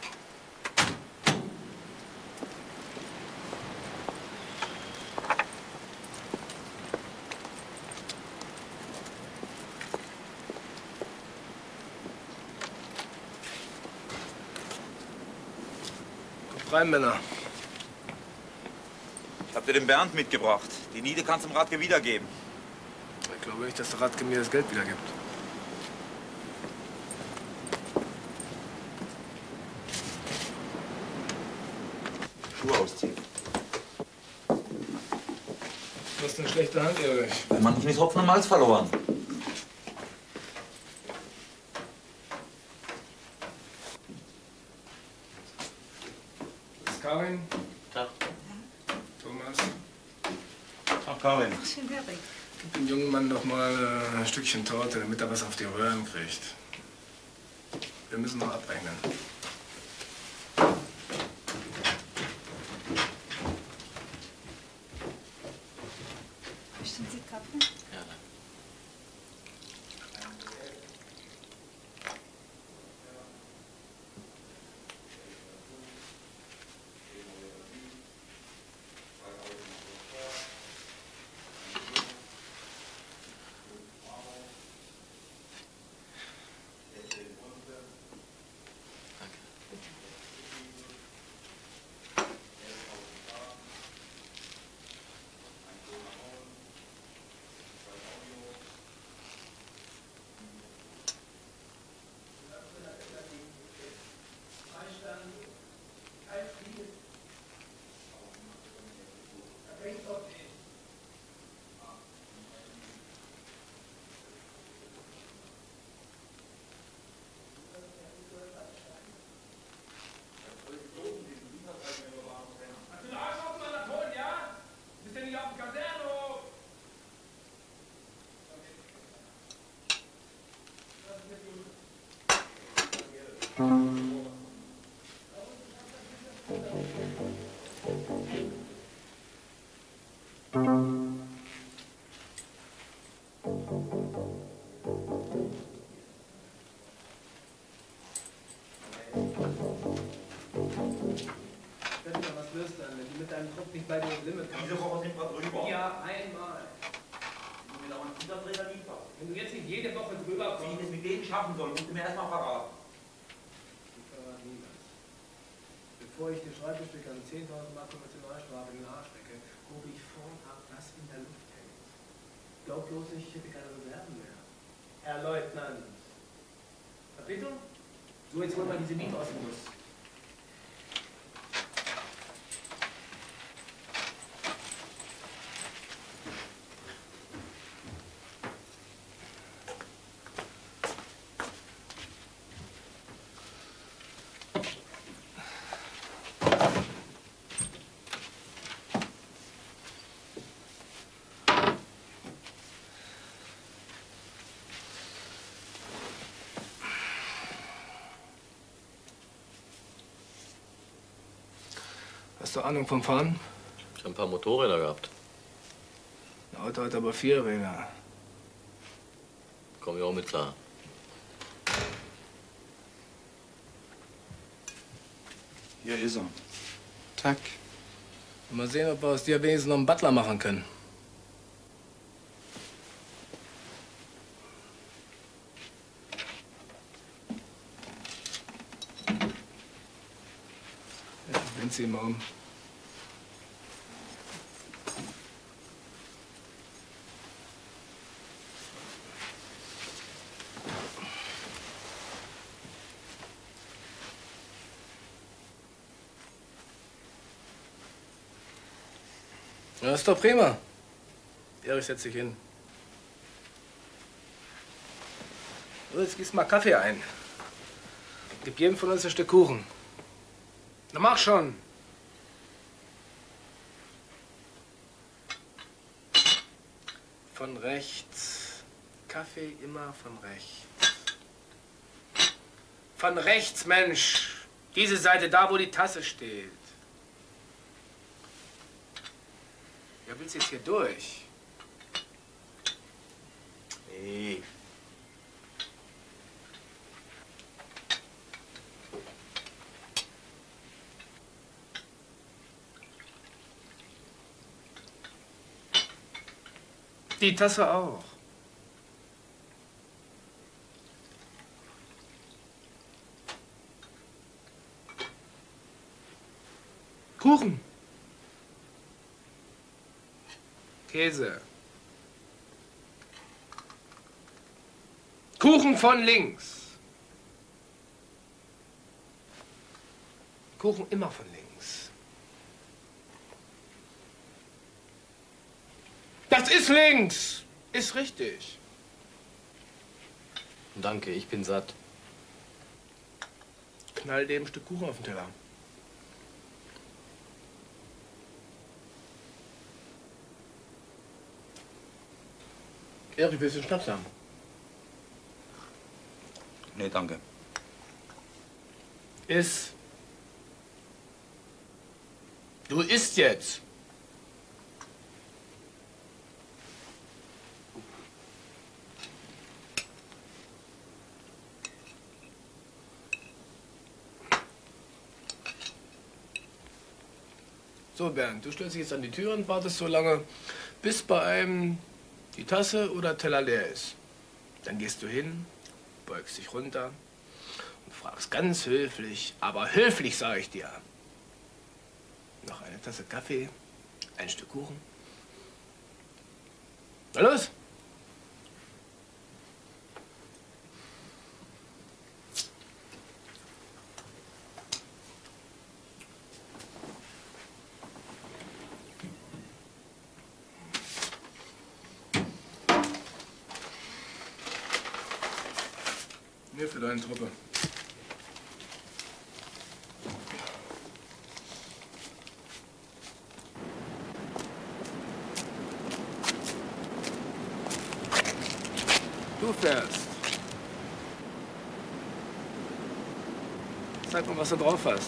Kommt rein, Männer. Ich hab dir den Bernd mitgebracht. Die Niete kannst du dem Radke wiedergeben. Ich glaube nicht, dass der Radke mir das Geld wiedergibt. Schuhe ausziehen. Du hast eine schlechte Hand, Erich. Weil man nicht mit Hopfen und Malz verloren. Das ist Karin. Tag. Thomas. Ach, Karin. Schön Harry. Gib dem jungen Mann doch mal äh, ein Stückchen Torte, damit er was auf die Röhren kriegt. Wir müssen noch abrechnen. Möchten Sie Kaffee? Gerne. Nicht bei dem Limit. Diese Woche sind wir drüber. Ja, einmal. Wenn du jetzt nicht jede Woche drüber kommst. Wie ich das mit denen schaffen soll, musst du mir erstmal verraten. Ich verrate niemand. Bevor ich den Schreibtischstück an zehntausend Mark Konventionalstrafe in den Arsch stecke, gucke ich vorn ab, was in der Luft hängt. Glaub bloß nicht, ich hätte keine Reserven mehr. Herr Leutnant. Capito? So, jetzt hol mal diese Miete aus dem Bus. Hast du Ahnung vom Fahren? Ich habe ein paar Motorräder gehabt. Ein Auto hat aber vier Räder. Komm ich auch mit klar. Hier ist er. Tack. Mal sehen, ob wir aus dir wenigstens noch einen Butler machen können. Ja, wend sie mal um. Ja, das ist doch prima. Erich, setz dich hin. So, jetzt gieß mal Kaffee ein. Gib jedem von uns ein Stück Kuchen. Na, mach schon. Von rechts. Kaffee immer von rechts. Von rechts, Mensch. Diese Seite, da wo die Tasse steht. Ja, willst du jetzt hier durch? Nee. Die Tasse auch. Kuchen. Käse. Kuchen von links. Kuchen immer von links. Das ist links. Ist richtig. Danke, ich bin satt. Knall dem ein Stück Kuchen auf den Teller. Erich, willst du einen Schnaps haben? Nee, danke. Iss. Du isst jetzt. So, Bernd, du stellst dich jetzt an die Tür und wartest so lange, bis bei einem die Tasse oder Teller leer ist. Dann gehst du hin, beugst dich runter und fragst ganz höflich, aber höflich sage ich dir, noch eine Tasse Kaffee, ein Stück Kuchen. Na los! Hier für deine Truppe. Du fährst. Zeig mal, was du drauf hast.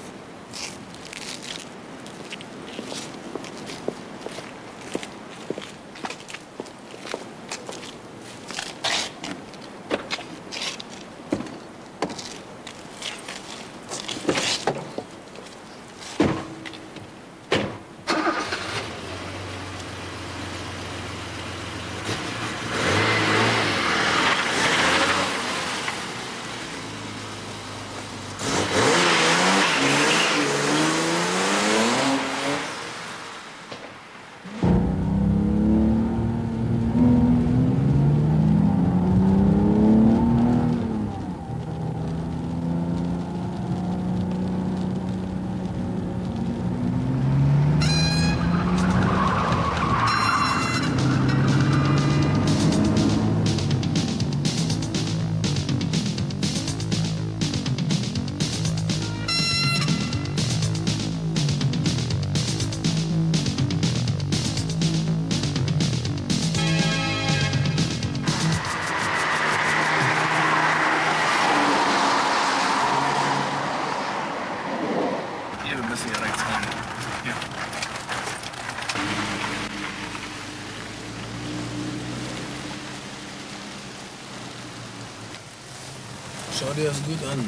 Schau dir das gut an.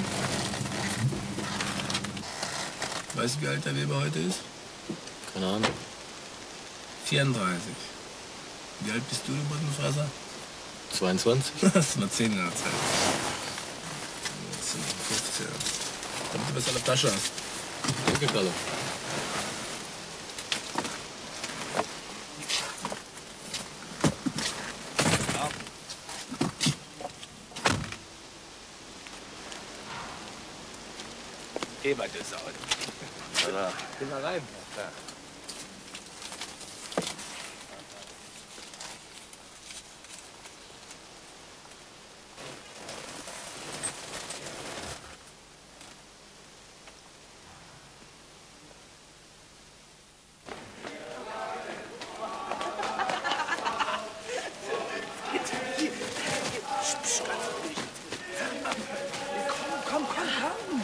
Weißt du, wie alt der Weber heute ist? Keine Ahnung. vierunddreißig. Wie alt bist du, du Buttenfresser? zweiundzwanzig? Hast du noch zehn Jahre Zeit. Das sind fünfzehn. Damit du was an der Tasche hast. Danke, Kalle. Geh mal, du Sau. Ja. Geh mal rein. Ja. Komm, komm, komm.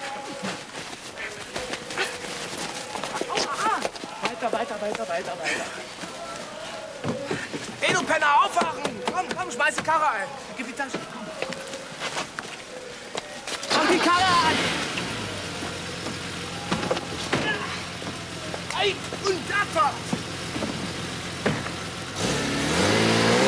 Weiter, weiter, weiter, weiter, weiter. Ey, du Penner, aufwachen! Komm, komm, schmeiß die Karre ein. Gib die Tasche, komm. Komm, die Karre an! Ein und abfahrt!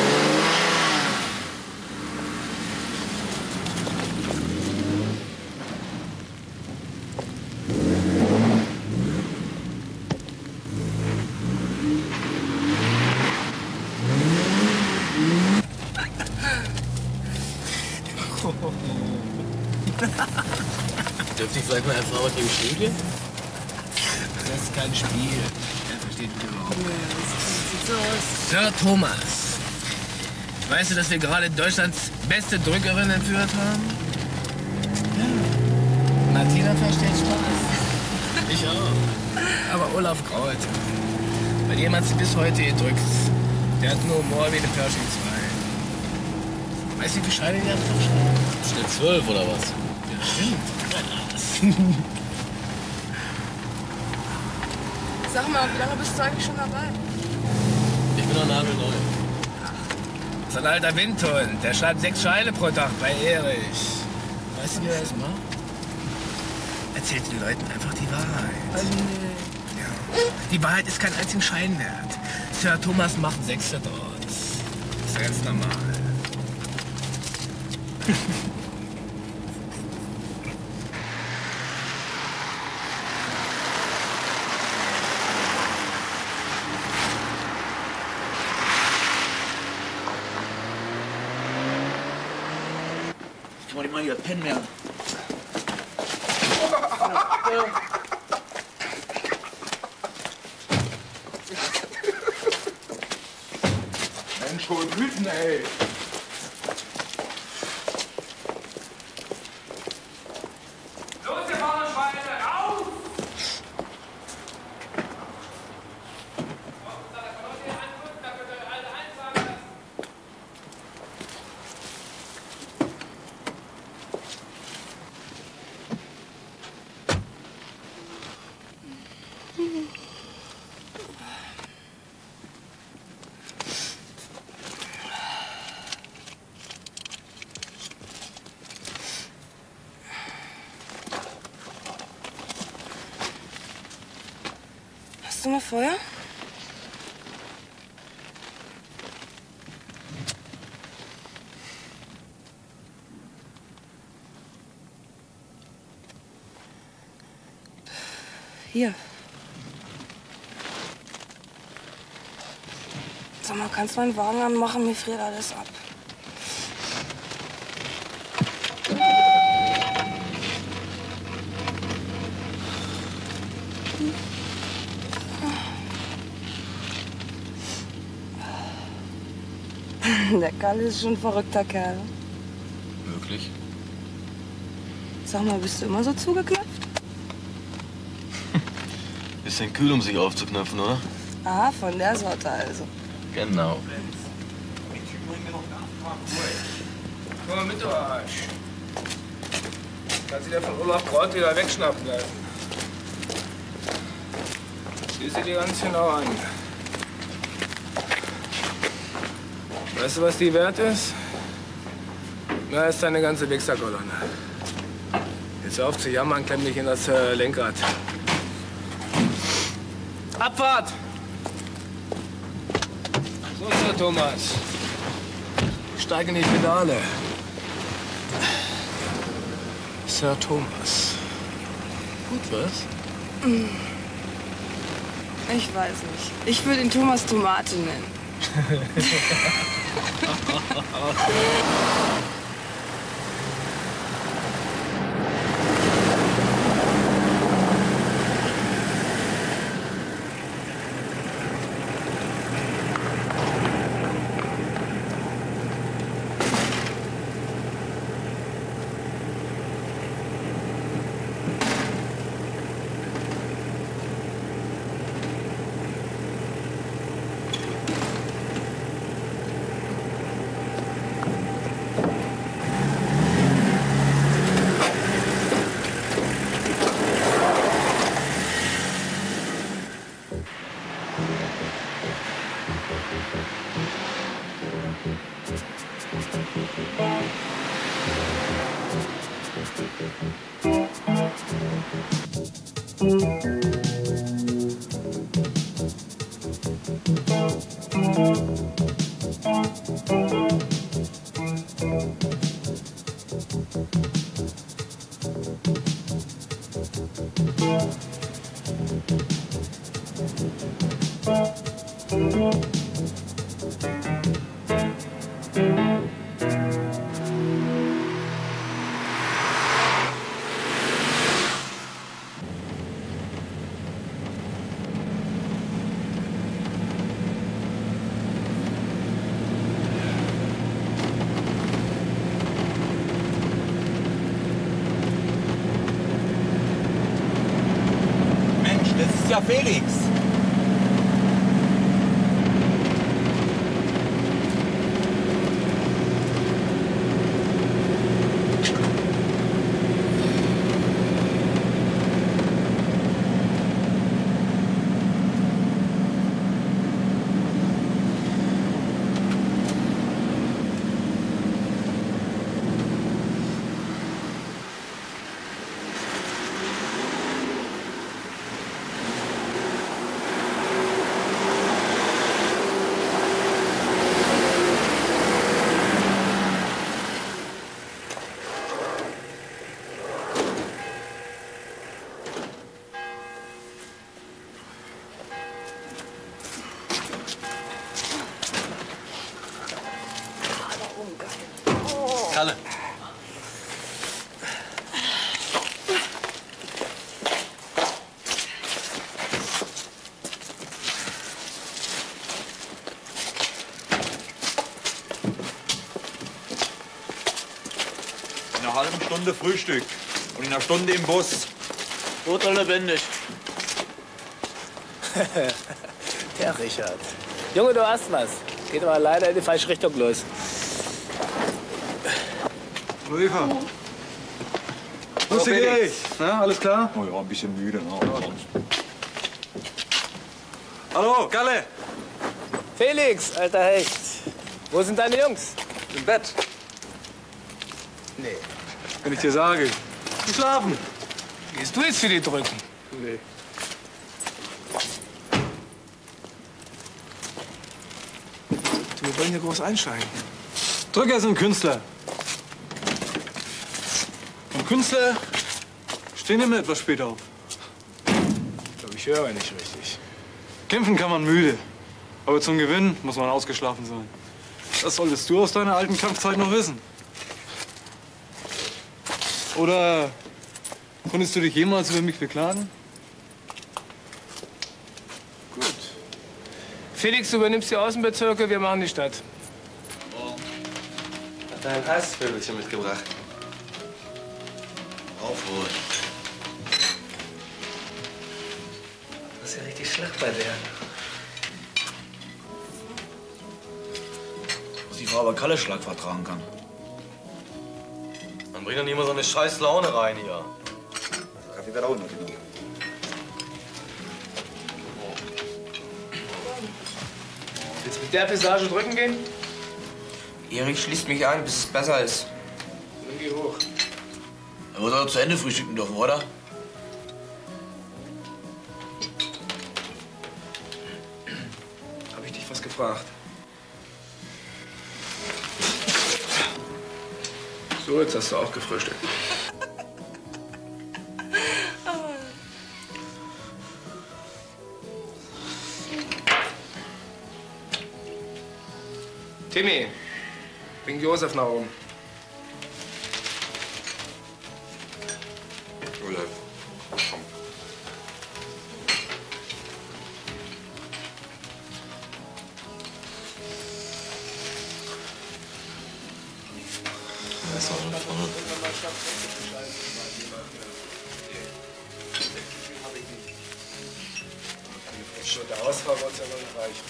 Dürfte ich vielleicht mal erfahren, was hier geschrieben wird? Das ist kein Spiel. Er versteht mich überhaupt nicht. Sir Thomas, weißt du, dass wir gerade Deutschlands beste Drückerin entführt haben? Ja. Martina versteht Spaß. Ich auch. Aber Olaf graut. Weil jemand sie bis heute gedrückt. Der hat nur Humor wie eine Pershing zwei. Weißt du, wie viele Scheine die am Tag schreiben? Steht zwölf oder was? Ja, stimmt. Sag mal, wie lange bist du eigentlich schon dabei? Ich bin noch nagelneu. So ein alter Windhund. Der schreibt sechs Scheine pro Tag bei Erich. Weißt du, wie er das macht? Erzählt den Leuten einfach die Wahrheit. Oh, nee. Ja. Die Wahrheit ist kein einzigen Schein wert. Sir Thomas macht sechs draus. Das ist ja ganz normal. Ich wollte mal hier pennen mehr. Mensch, hol Blüten, ey. Los, ihr faulen Schweine, raus! Hast du noch Feuer? Hier. Sag mal, kannst du meinen Wagen anmachen? Mir friert alles ab. Der Kalle ist schon ein verrückter Kerl. Möglich. Sag mal, bist du immer so zugeknöpft? Bisschen kühl, um sich aufzuknöpfen, oder? Ah, von der Sorte also. Genau. Komm mal mit, du Arsch. Kannst du dir von Olaf Braut wieder wegschnappen lassen. Sieh sie dir ganz genau an. Weißt du, was die wert ist? Mehr als deine ganze Wichserkolonne. Jetzt hör auf zu jammern, klemm dich in das äh, Lenkrad. Abfahrt! So, Sir Thomas. Steige in die Pedale. Sir Thomas. Gut, was? Ich weiß nicht. Ich würde ihn Thomas Tomate nennen. Alter, Felix! Kalle. In einer halben Stunde Frühstück und in einer Stunde im Bus. Tot oder lebendig? Der Richard. Junge, du hast was. Geht aber leider in die falsche Richtung los. Hallo Eva. Grüß dich, Erich. Na, alles klar? Oh ja, ein bisschen müde. Ne? Hallo, Kalle. Felix, alter Hecht. Wo sind deine Jungs? Im Bett. Nee. Wenn ich dir sage. Die schlafen. Gehst du jetzt für die drücken? Nee. Du, wir wollen hier groß einsteigen. Drücker ist ein Künstler. Und Künstler stehen immer etwas später auf. Ich glaube, ich höre nicht richtig. Kämpfen kann man müde. Aber zum Gewinnen muss man ausgeschlafen sein. Das solltest du aus deiner alten Kampfzeit noch wissen. Oder konntest du dich jemals über mich beklagen? Gut. Felix, du übernimmst die Außenbezirke, wir machen die Stadt. Hat er ein Eisvögelchen mitgebracht? Aufholen. Das ist ja richtig Schlag bei der. Dass die Frau aber Kalle Schlag vertragen kann. Man bringt doch nicht immer so eine scheiß Laune rein hier. Kaffee wird auch noch genommen. Willst du mit der Visage drücken gehen? Erich schließt mich ein, bis es besser ist. Dann geh hoch. Er wird doch zu Ende frühstücken dürfen, oder? Hab ich dich was gefragt? So, jetzt hast du auch gefrühstückt. Timmy, bring Josef nach oben. Olaf. Das ist auch schon vorne. So, der Ausfall wird ja noch reicht.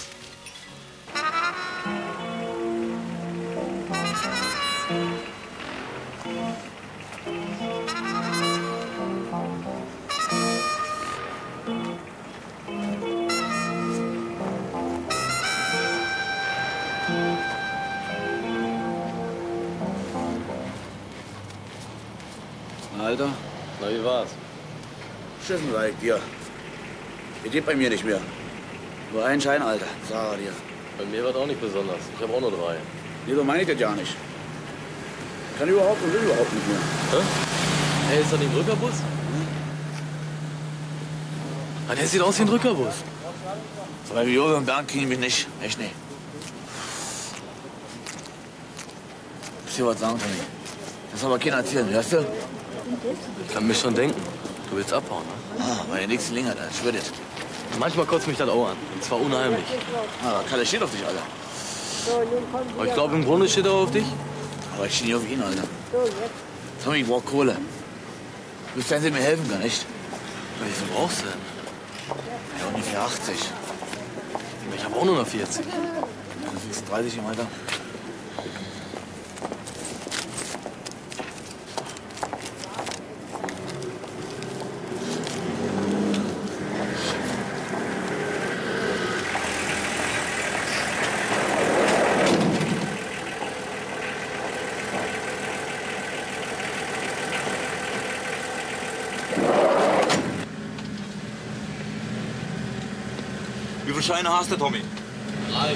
Alter. Na, wie war's? Schissen, sag ich dir. Der geht bei mir nicht mehr. Nur ein Schein, Alter. Sag dir. Bei mir war das auch nicht besonders. Ich habe auch nur drei. Nee, so meine ich das ja nicht. Kann überhaupt und will überhaupt nicht mehr. Hä? Hey, ist das nicht ein Drückerbus? Ah, der sieht aus wie ein Drückerbus. So bei Josef und Bernd kriegen mich nicht. Echt nicht. Ich muss dir was sagen, Tommy. Das soll aber keiner erzählen, hörst du? Ich kann mir schon denken. Du willst abhauen, ne? Ah, meine nächste Linger, das schwör dir. Manchmal kotzt mich das auch an. Und zwar unheimlich. Ah, Kalle steht auf dich, Alter. Aber ich glaube, im Grunde steht er auf dich. Aber ich stehe nicht auf ihn, Alter. Tommy, ich brauch Kohle. Du willst, dass er mir helfen kann, echt? Wie viel brauchst du denn? Ja, ungefähr achtzig. Ich habe auch nur noch vierzig. Du kriegst dreißig im Alter. Wie viele Scheine hast du, Tommy? Drei.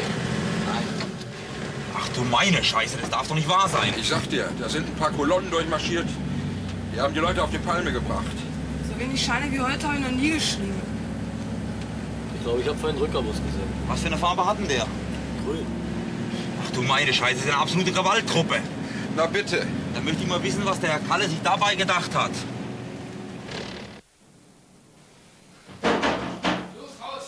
Ach du meine Scheiße, das darf doch nicht wahr sein. Ich sag dir, da sind ein paar Kolonnen durchmarschiert. Die haben die Leute auf die Palme gebracht. So wenig Scheine wie heute habe ich noch nie geschrieben. Ich glaube, ich habe vorhin einen Drückerbus gesehen. Was für eine Farbe hat denn der? Grün. Ach du meine Scheiße, das ist eine absolute Krawalltruppe. Na bitte. Dann möchte ich mal wissen, was der Herr Kalle sich dabei gedacht hat. Los, raus!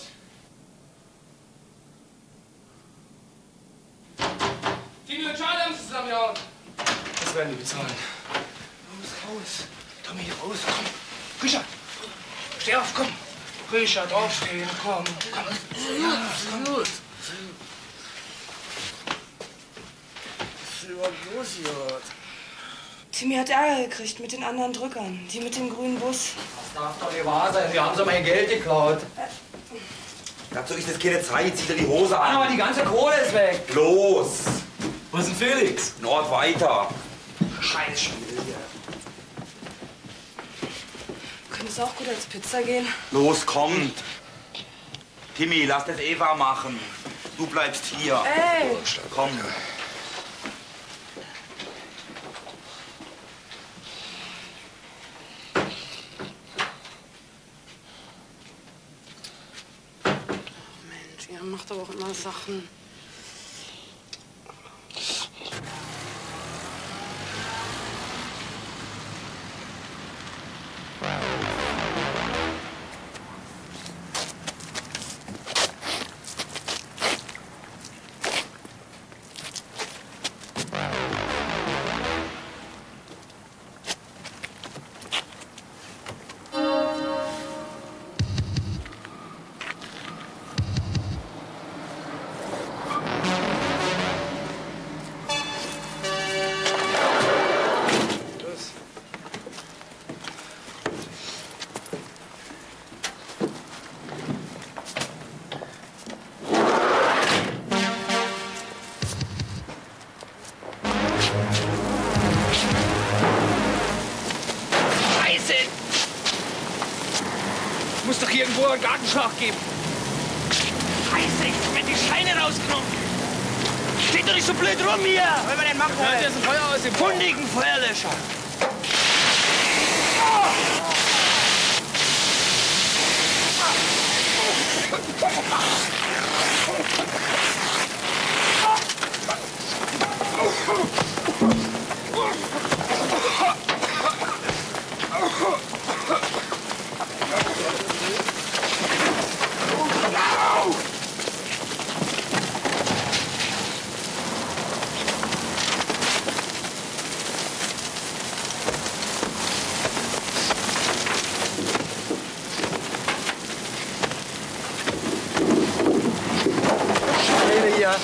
Tino und Charlie haben sie zusammengehauen. Das werden die bezahlen. Los, raus. Tommy, raus, komm. Richard, steh auf, komm. Richard, aufstehen, komm. Komm. Ja, komm. Los. Was ist überhaupt los hier? Timmy hat Ärger gekriegt mit den anderen Drückern. Die mit dem grünen Bus. Das darf doch nicht wahr sein. Wir haben so mein Geld geklaut. Dazu ist das keine Zeit. Zieh dir die Hose an. Aber die ganze Kohle ist weg. Los. Wo ist denn Felix? Ein Ort weiter. Scheiß schon wieder hier. Könnte es auch gut als Pizza gehen? Los, kommt. Timmy, lass das Eva machen. Du bleibst hier. Ey! Komm. Mensch, ihr macht aber auch immer Sachen. Muss doch irgendwo einen Gartenschlag geben. Scheiße, ich hab mir die Scheine rausgenommen. Steht doch nicht so blöd rum hier. Was wollen wir denn machen? Hört jetzt ein Feuer aus dem fundigen Feuerlöscher. Hier.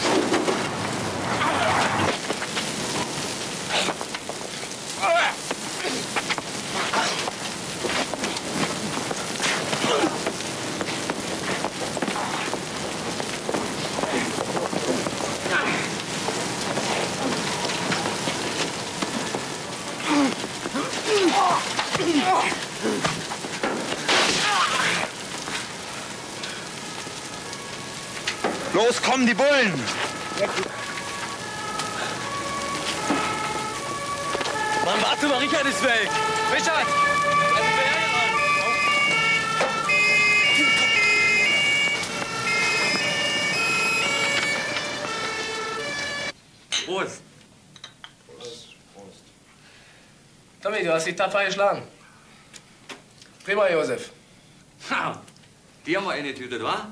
Los, kommen die Bullen! Mann, warte mal, Richard ist weg! Richard! Prost! Tommy, du hast dich tapfer geschlagen. Prima, Josef. Ha! Die haben wir eingetütet, wa?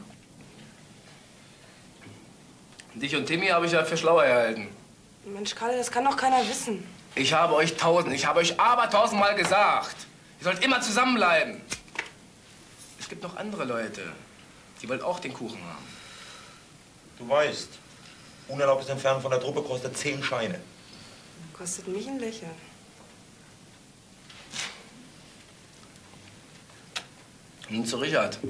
Dich und Timmy habe ich ja für schlauer gehalten. Mensch, Kalle, das kann doch keiner wissen. Ich habe euch tausend, ich habe euch aber tausendmal gesagt. Ihr sollt immer zusammenbleiben. Es gibt noch andere Leute, die wollen auch den Kuchen haben. Du weißt, unerlaubtes Entfernen von der Truppe kostet zehn Scheine. Kostet mich ein Lächeln. Nun zu Richard.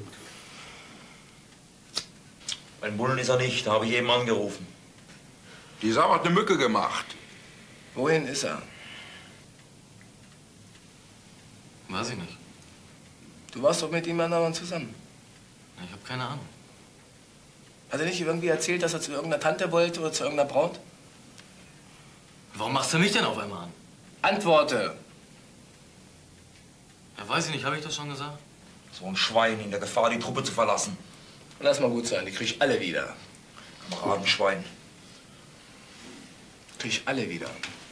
Ein Bullen ist er nicht, da habe ich eben angerufen. Die Sau hat eine Mücke gemacht. Wohin ist er? Weiß ich nicht. Du warst doch mit ihm andauernd zusammen. Ich habe keine Ahnung. Hat er nicht irgendwie erzählt, dass er zu irgendeiner Tante wollte oder zu irgendeiner Braut? Warum machst du mich denn auf einmal an? Antworte! Ja, weiß ich nicht, habe ich das schon gesagt? So ein Schwein in der Gefahr, die Truppe zu verlassen. Lass mal gut sein, die krieg ich alle wieder. Kameradenschwein. Krieg ich alle wieder.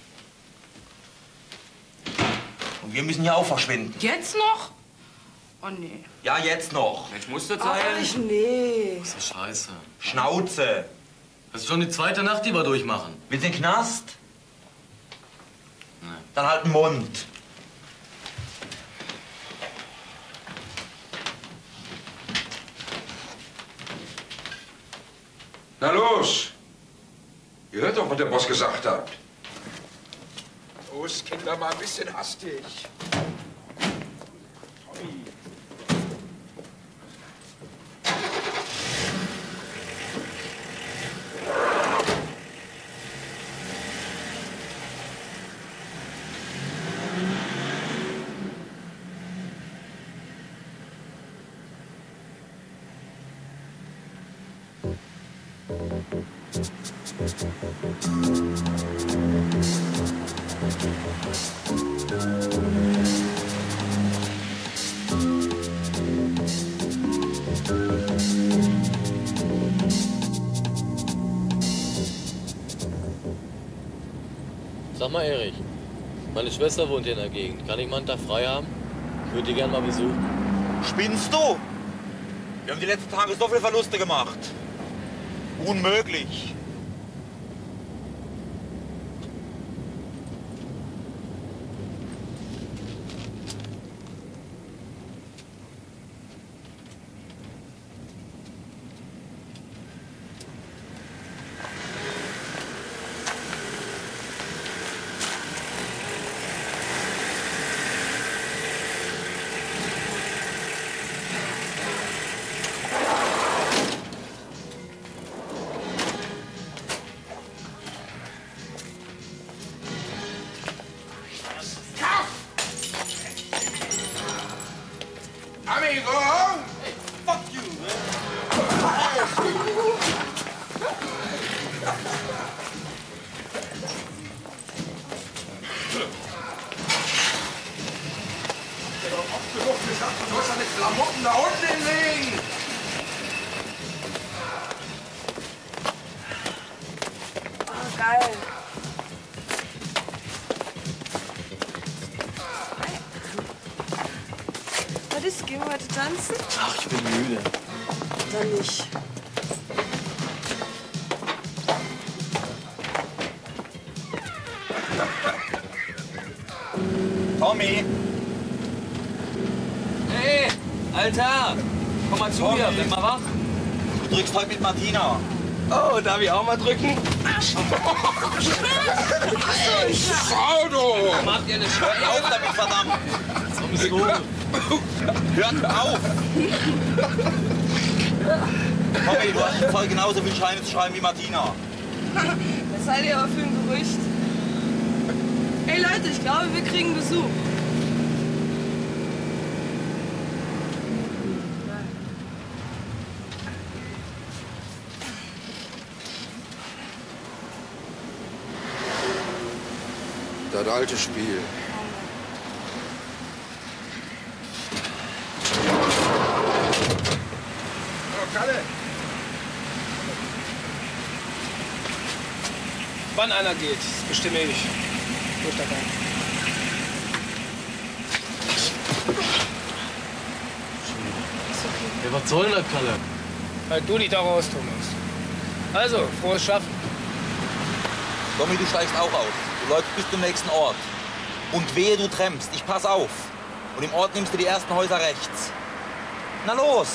Und wir müssen hier auch verschwinden. Jetzt noch? Oh nee. Ja, jetzt noch. Jetzt musst du Ach, ich nee. Das ist scheiße. Schnauze. Das ist schon die zweite Nacht, die wir durchmachen. Willst du in den Knast? Nein. Dann halt den Mund. Na los! Ihr hört doch, was der Boss gesagt hat. Los, Kinder, mal ein bisschen hastig. Tommy. Sag mal, Erich, meine Schwester wohnt hier in der Gegend. Kann ich mal einen Tag frei haben? Ich würde die gerne mal besuchen. Spinnst du? Wir haben die letzten Tage so viele Verluste gemacht. Unmöglich. Amigo! Hey, fuck you, Ich hab doch oft genug gesagt, du sollst deine Klamotten da unten hinlegen! Oh, geil. Was ist? Gehen wir heute tanzen? Ach, ich bin müde. Dann nicht. Tommy! Hey, Alter! Komm mal zu Tommy. mir, bleib mal wach. Du drückst heute mit Martina. Oh, darf ich auch mal drücken? Schau du! Macht ihr eine Hört Scheiße? auf damit, verdammt! So. Hört auf! Tommy, du hast voll genauso viele Scheine zu schreiben wie Martina. Was seid ihr aber für ein Gerücht? Ey Leute, ich glaube, wir kriegen Besuch. Das alte Spiel. Oh, Kalle! Wann einer geht, bestimme ich. Durch dabei. Ja, was soll denn das, Kalle? Halt du dich da raus, Thomas. Also, frohes Schaffen. Tommy, du steigst auch aus. Du läufst bis zum nächsten Ort. Und wehe, du trempst. Ich pass auf. Und im Ort nimmst du die ersten Häuser rechts. Na los!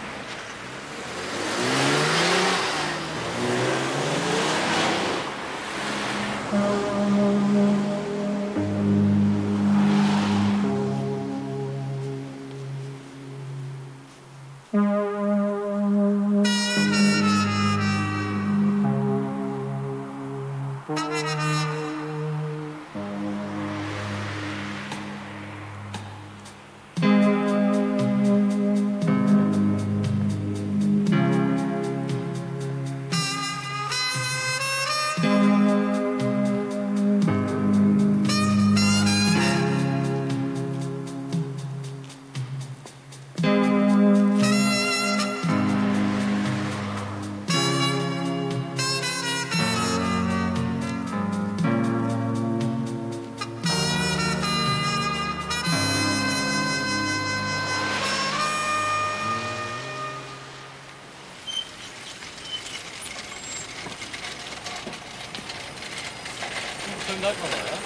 Schönen Dank nochmal, ja?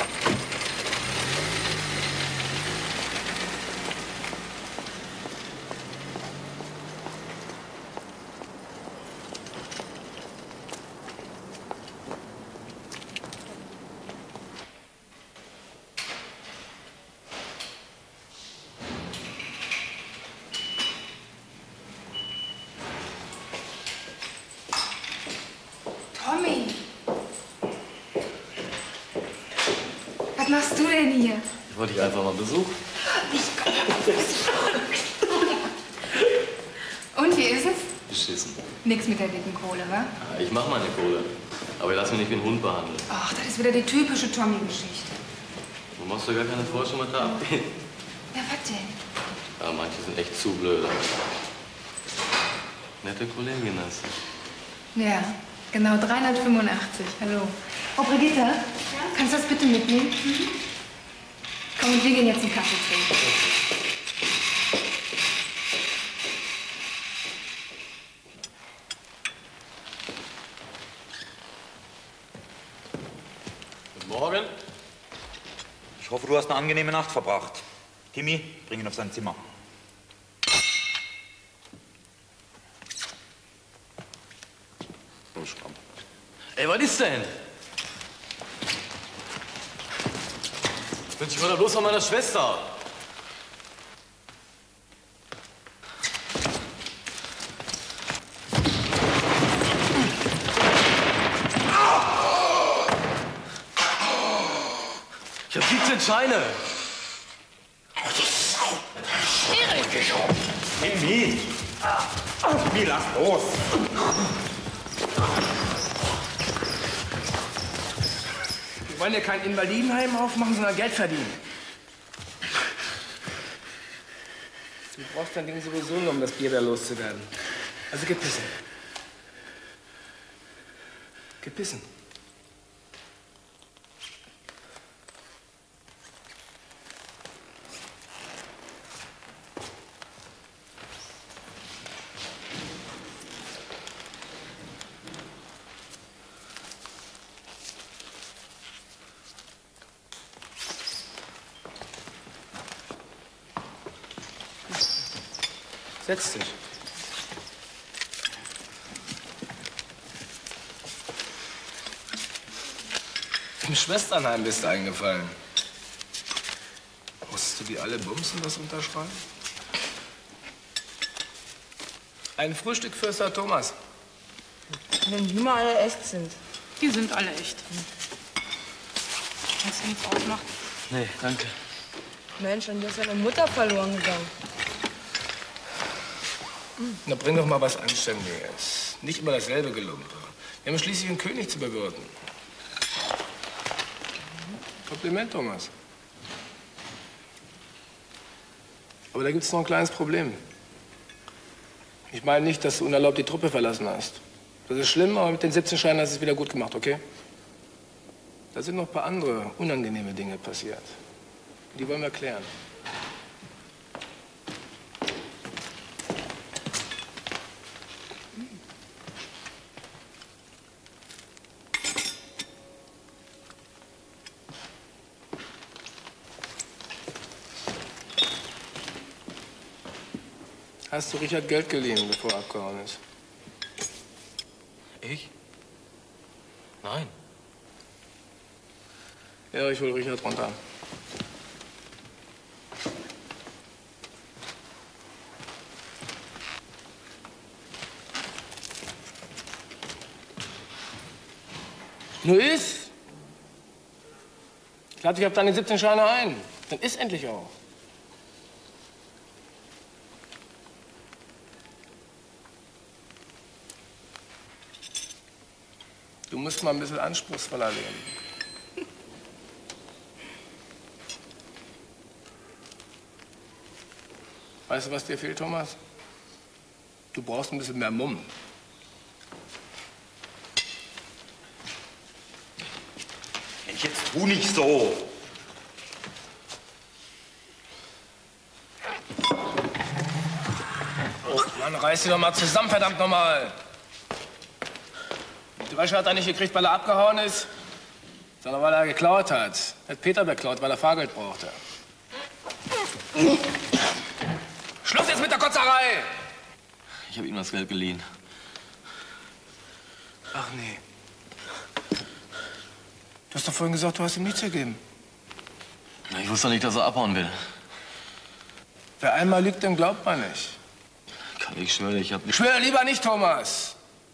Tommy! Was machst du denn hier? Ich wollte dich einfach mal besuchen. Und wie ist es? Beschissen. Nix mit der dicken Kohle, wa? Ich mach meine Kohle. Aber ich lass mich nicht wie ein Hund behandeln. Ach, das ist wieder die typische Tommy-Geschichte. Du machst doch gar keine Forschung mit da abgehen. Ja, was denn? Aber manche sind echt zu blöd. Nette Kollegin hast du. Ja, genau dreihundertfünfundachtzig. Hallo. Oh, Brigitte, ja? Kannst du das bitte mitnehmen? Mhm. Komm, und wir gehen jetzt einen Kaffee trinken. Guten Morgen. Ich hoffe, du hast eine angenehme Nacht verbracht. Timmy, bring ihn auf sein Zimmer. Ey, was ist denn? Ich war bloß von meiner Schwester. Ich hab siebzehn Scheine. Timmy! Timmy, lass los! Wir wollen ja kein Invalidenheim aufmachen, sondern Geld verdienen. Du brauchst dein Ding sowieso nur, um das Bier da loszuwerden. Also geh pissen. Geh pissen. Setz dich. Im Schwesternheim bist du eingefallen. Musstest du die alle bumsen, das unterschreiben? Ein Frühstück für Sir Thomas. Wenn die mal alle echt sind. Die sind alle echt. Kannst du nichts ausmachen? Nee, danke. Mensch, und du hast deine Mutter verloren gegangen. Na, bring doch mal was Anständiges. Nicht immer dasselbe Gelumpe. Wir haben schließlich einen König zu bewirten. Kompliment, Thomas. Aber da gibt's noch ein kleines Problem. Ich meine nicht, dass du unerlaubt die Truppe verlassen hast. Das ist schlimm, aber mit den siebzehn Scheinen hast du es wieder gut gemacht, okay? Da sind noch ein paar andere unangenehme Dinge passiert. Die wollen wir klären. Hast du Richard Geld geliehen, bevor er abgehauen ist? Ich? Nein. Ja, ich hol Richard runter. Nur ist. Ich lade dich auf deine siebzehn Scheine ein. Dann ist endlich auch. Du musst mal ein bisschen anspruchsvoller leben. Weißt du, was dir fehlt, Thomas? Du brauchst ein bisschen mehr Mumm. Mensch, jetzt tu nicht so. Oh, Mann, reiß dich doch mal zusammen, verdammt nochmal. Die Wäsche hat er nicht gekriegt, weil er abgehauen ist, sondern weil er geklaut hat. Er hat Peter beklaut, weil er Fahrgeld brauchte. Schluss jetzt mit der Kotzerei! Ich habe ihm das Geld geliehen. Ach nee. Du hast doch vorhin gesagt, du hast ihm nichts gegeben. Na, ich wusste nicht, dass er abhauen will. Wer einmal lügt, dem glaubt man nicht. Kann ich schwören, ich hab nicht... Schwör lieber nicht, Thomas!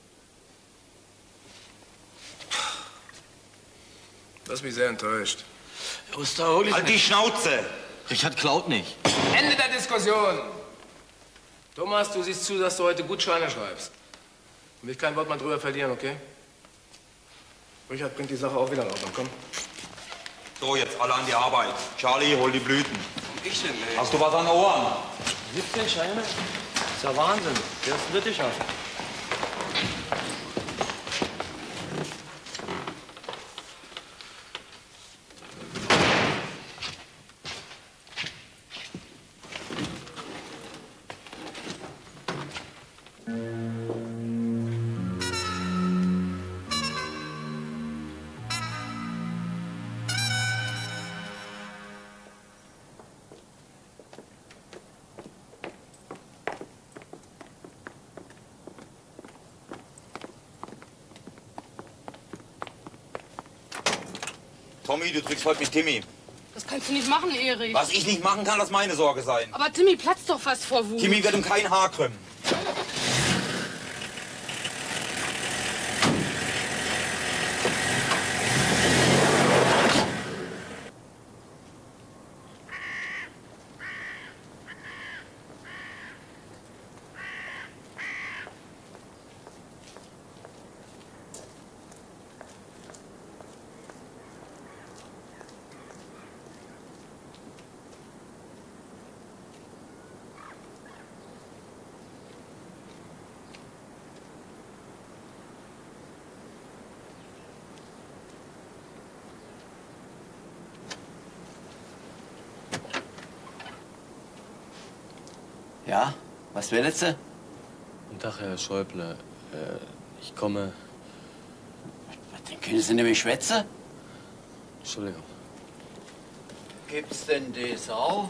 Du hast mich sehr enttäuscht. Halt die Schnauze! Richard klaut nicht. Ende der Diskussion! Thomas, du siehst zu, dass du heute gut Scheine schreibst. Und will kein Wort mal drüber verlieren, okay? Richard bringt die Sache auch wieder in Ordnung, komm. So, jetzt alle an die Arbeit. Charlie, hol die Blüten. Ich denn, ey? Hast du was an den Ohren? siebzehn Scheine? Das ist ja Wahnsinn. Der ist britisch auf. Tommy, du trickst heute mit Timmy. Das kannst du nicht machen, Erich. Was ich nicht machen kann, lass meine Sorge sein. Aber Timmy platzt doch fast vor Wut. Timmy wird ihm kein Haar krümmen. Ja? Was will jetzt? Guten Tag, Herr Schäuble. Äh, ich komme... Was denn, können Sie nicht mehr schwätzen? Entschuldigung. Gibt's denn das auch?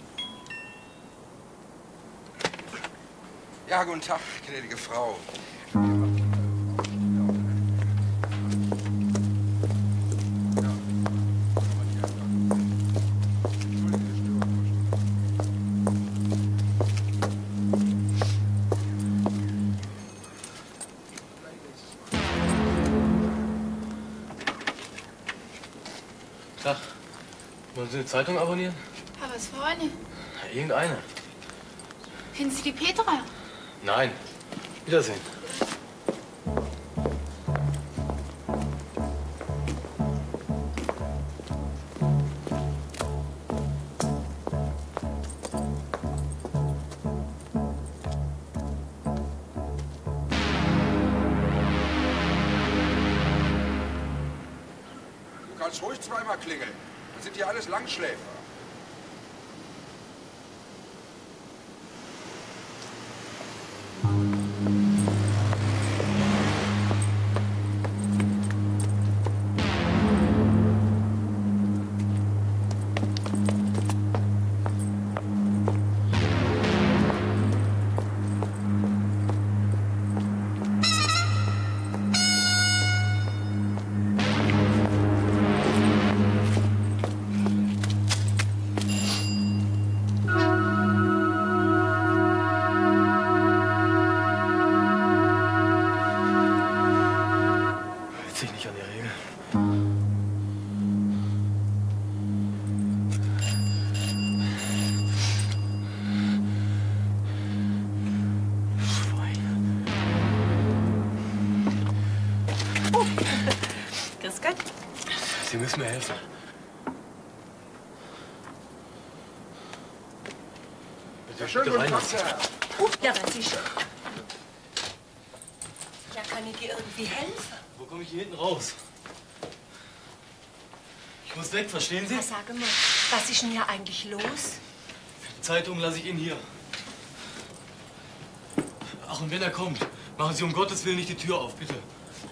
Ja, guten Tag, gnädige Frau. Wollen Sie eine Zeitung abonnieren? Aber was für eine? Na, irgendeine. Kennen Sie die Petra? Nein. Wiedersehen. Du kannst ruhig zweimal klingeln. Das sind hier alles Langschläfer. Grüß Gott. Sie müssen mir helfen. Bitte, Schönen bitte guten rein. Tag, Herr. Uh, ja, was ist? Ja, kann ich dir irgendwie helfen? Wo komme ich hier hinten raus? Ich muss weg, verstehen Sie? Na, sag mal, was ist denn hier eigentlich los? Die Zeitung lasse ich Ihnen hier. Ach, und wenn er kommt, machen Sie um Gottes Willen nicht die Tür auf, bitte.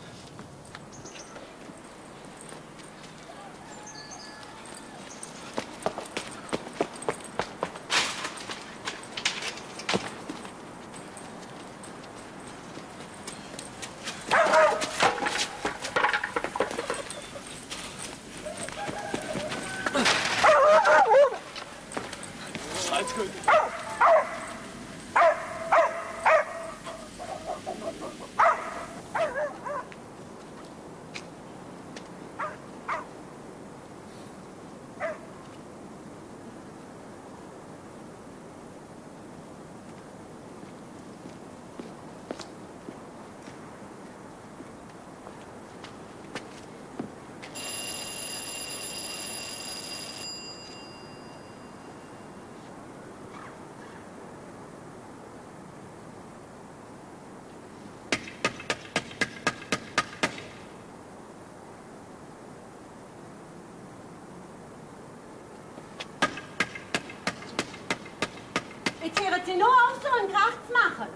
Jetzt hören Sie nur auf, so einen Krach zu machen.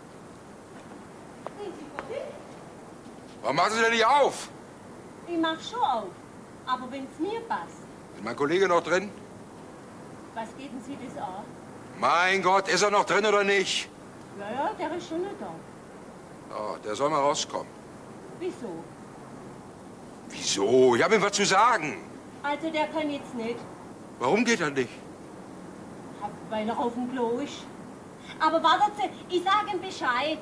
Warum machen Sie denn nicht auf? Ich mach schon auf, aber wenn es mir passt. Ist mein Kollege noch drin? Was geben Sie das an? Mein Gott, ist er noch drin oder nicht? Ja, ja, der ist schon nicht da. Oh, der soll mal rauskommen. Wieso? Wieso? Ich habe ihm was zu sagen. Also der kann jetzt nicht, Warum geht er nicht? weil er auf dem Klo ist. Aber wartet Sie, ich sage ihm Bescheid.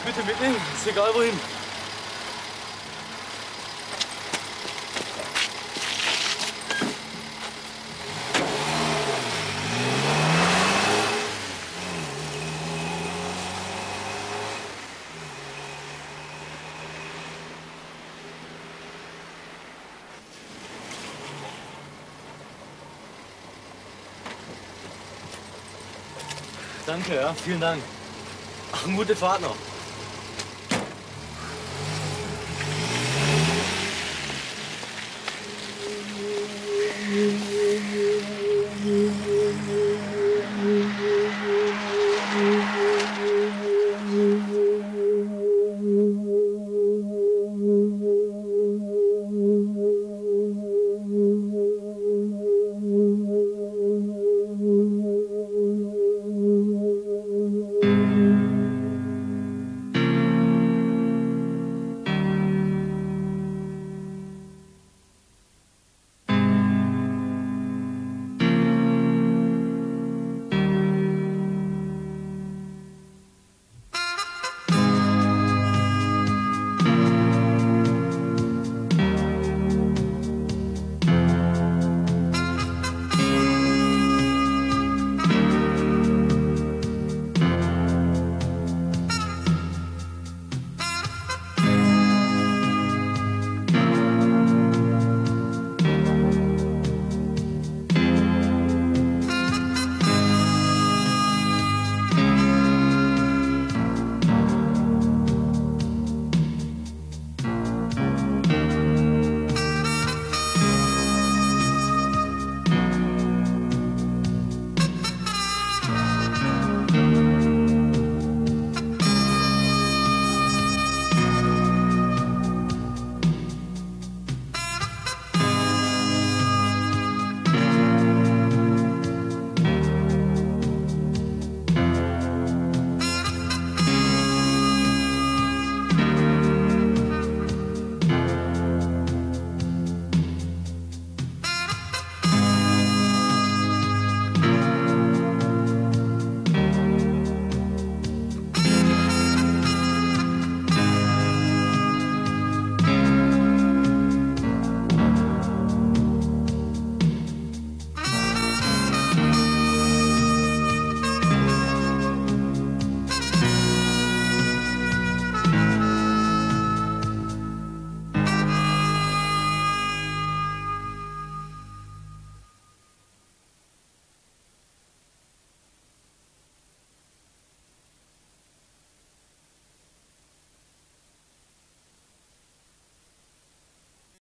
bitte mitnehmen. Ist egal wohin. Danke, ja, vielen Dank. Ach, eine gute Fahrt noch.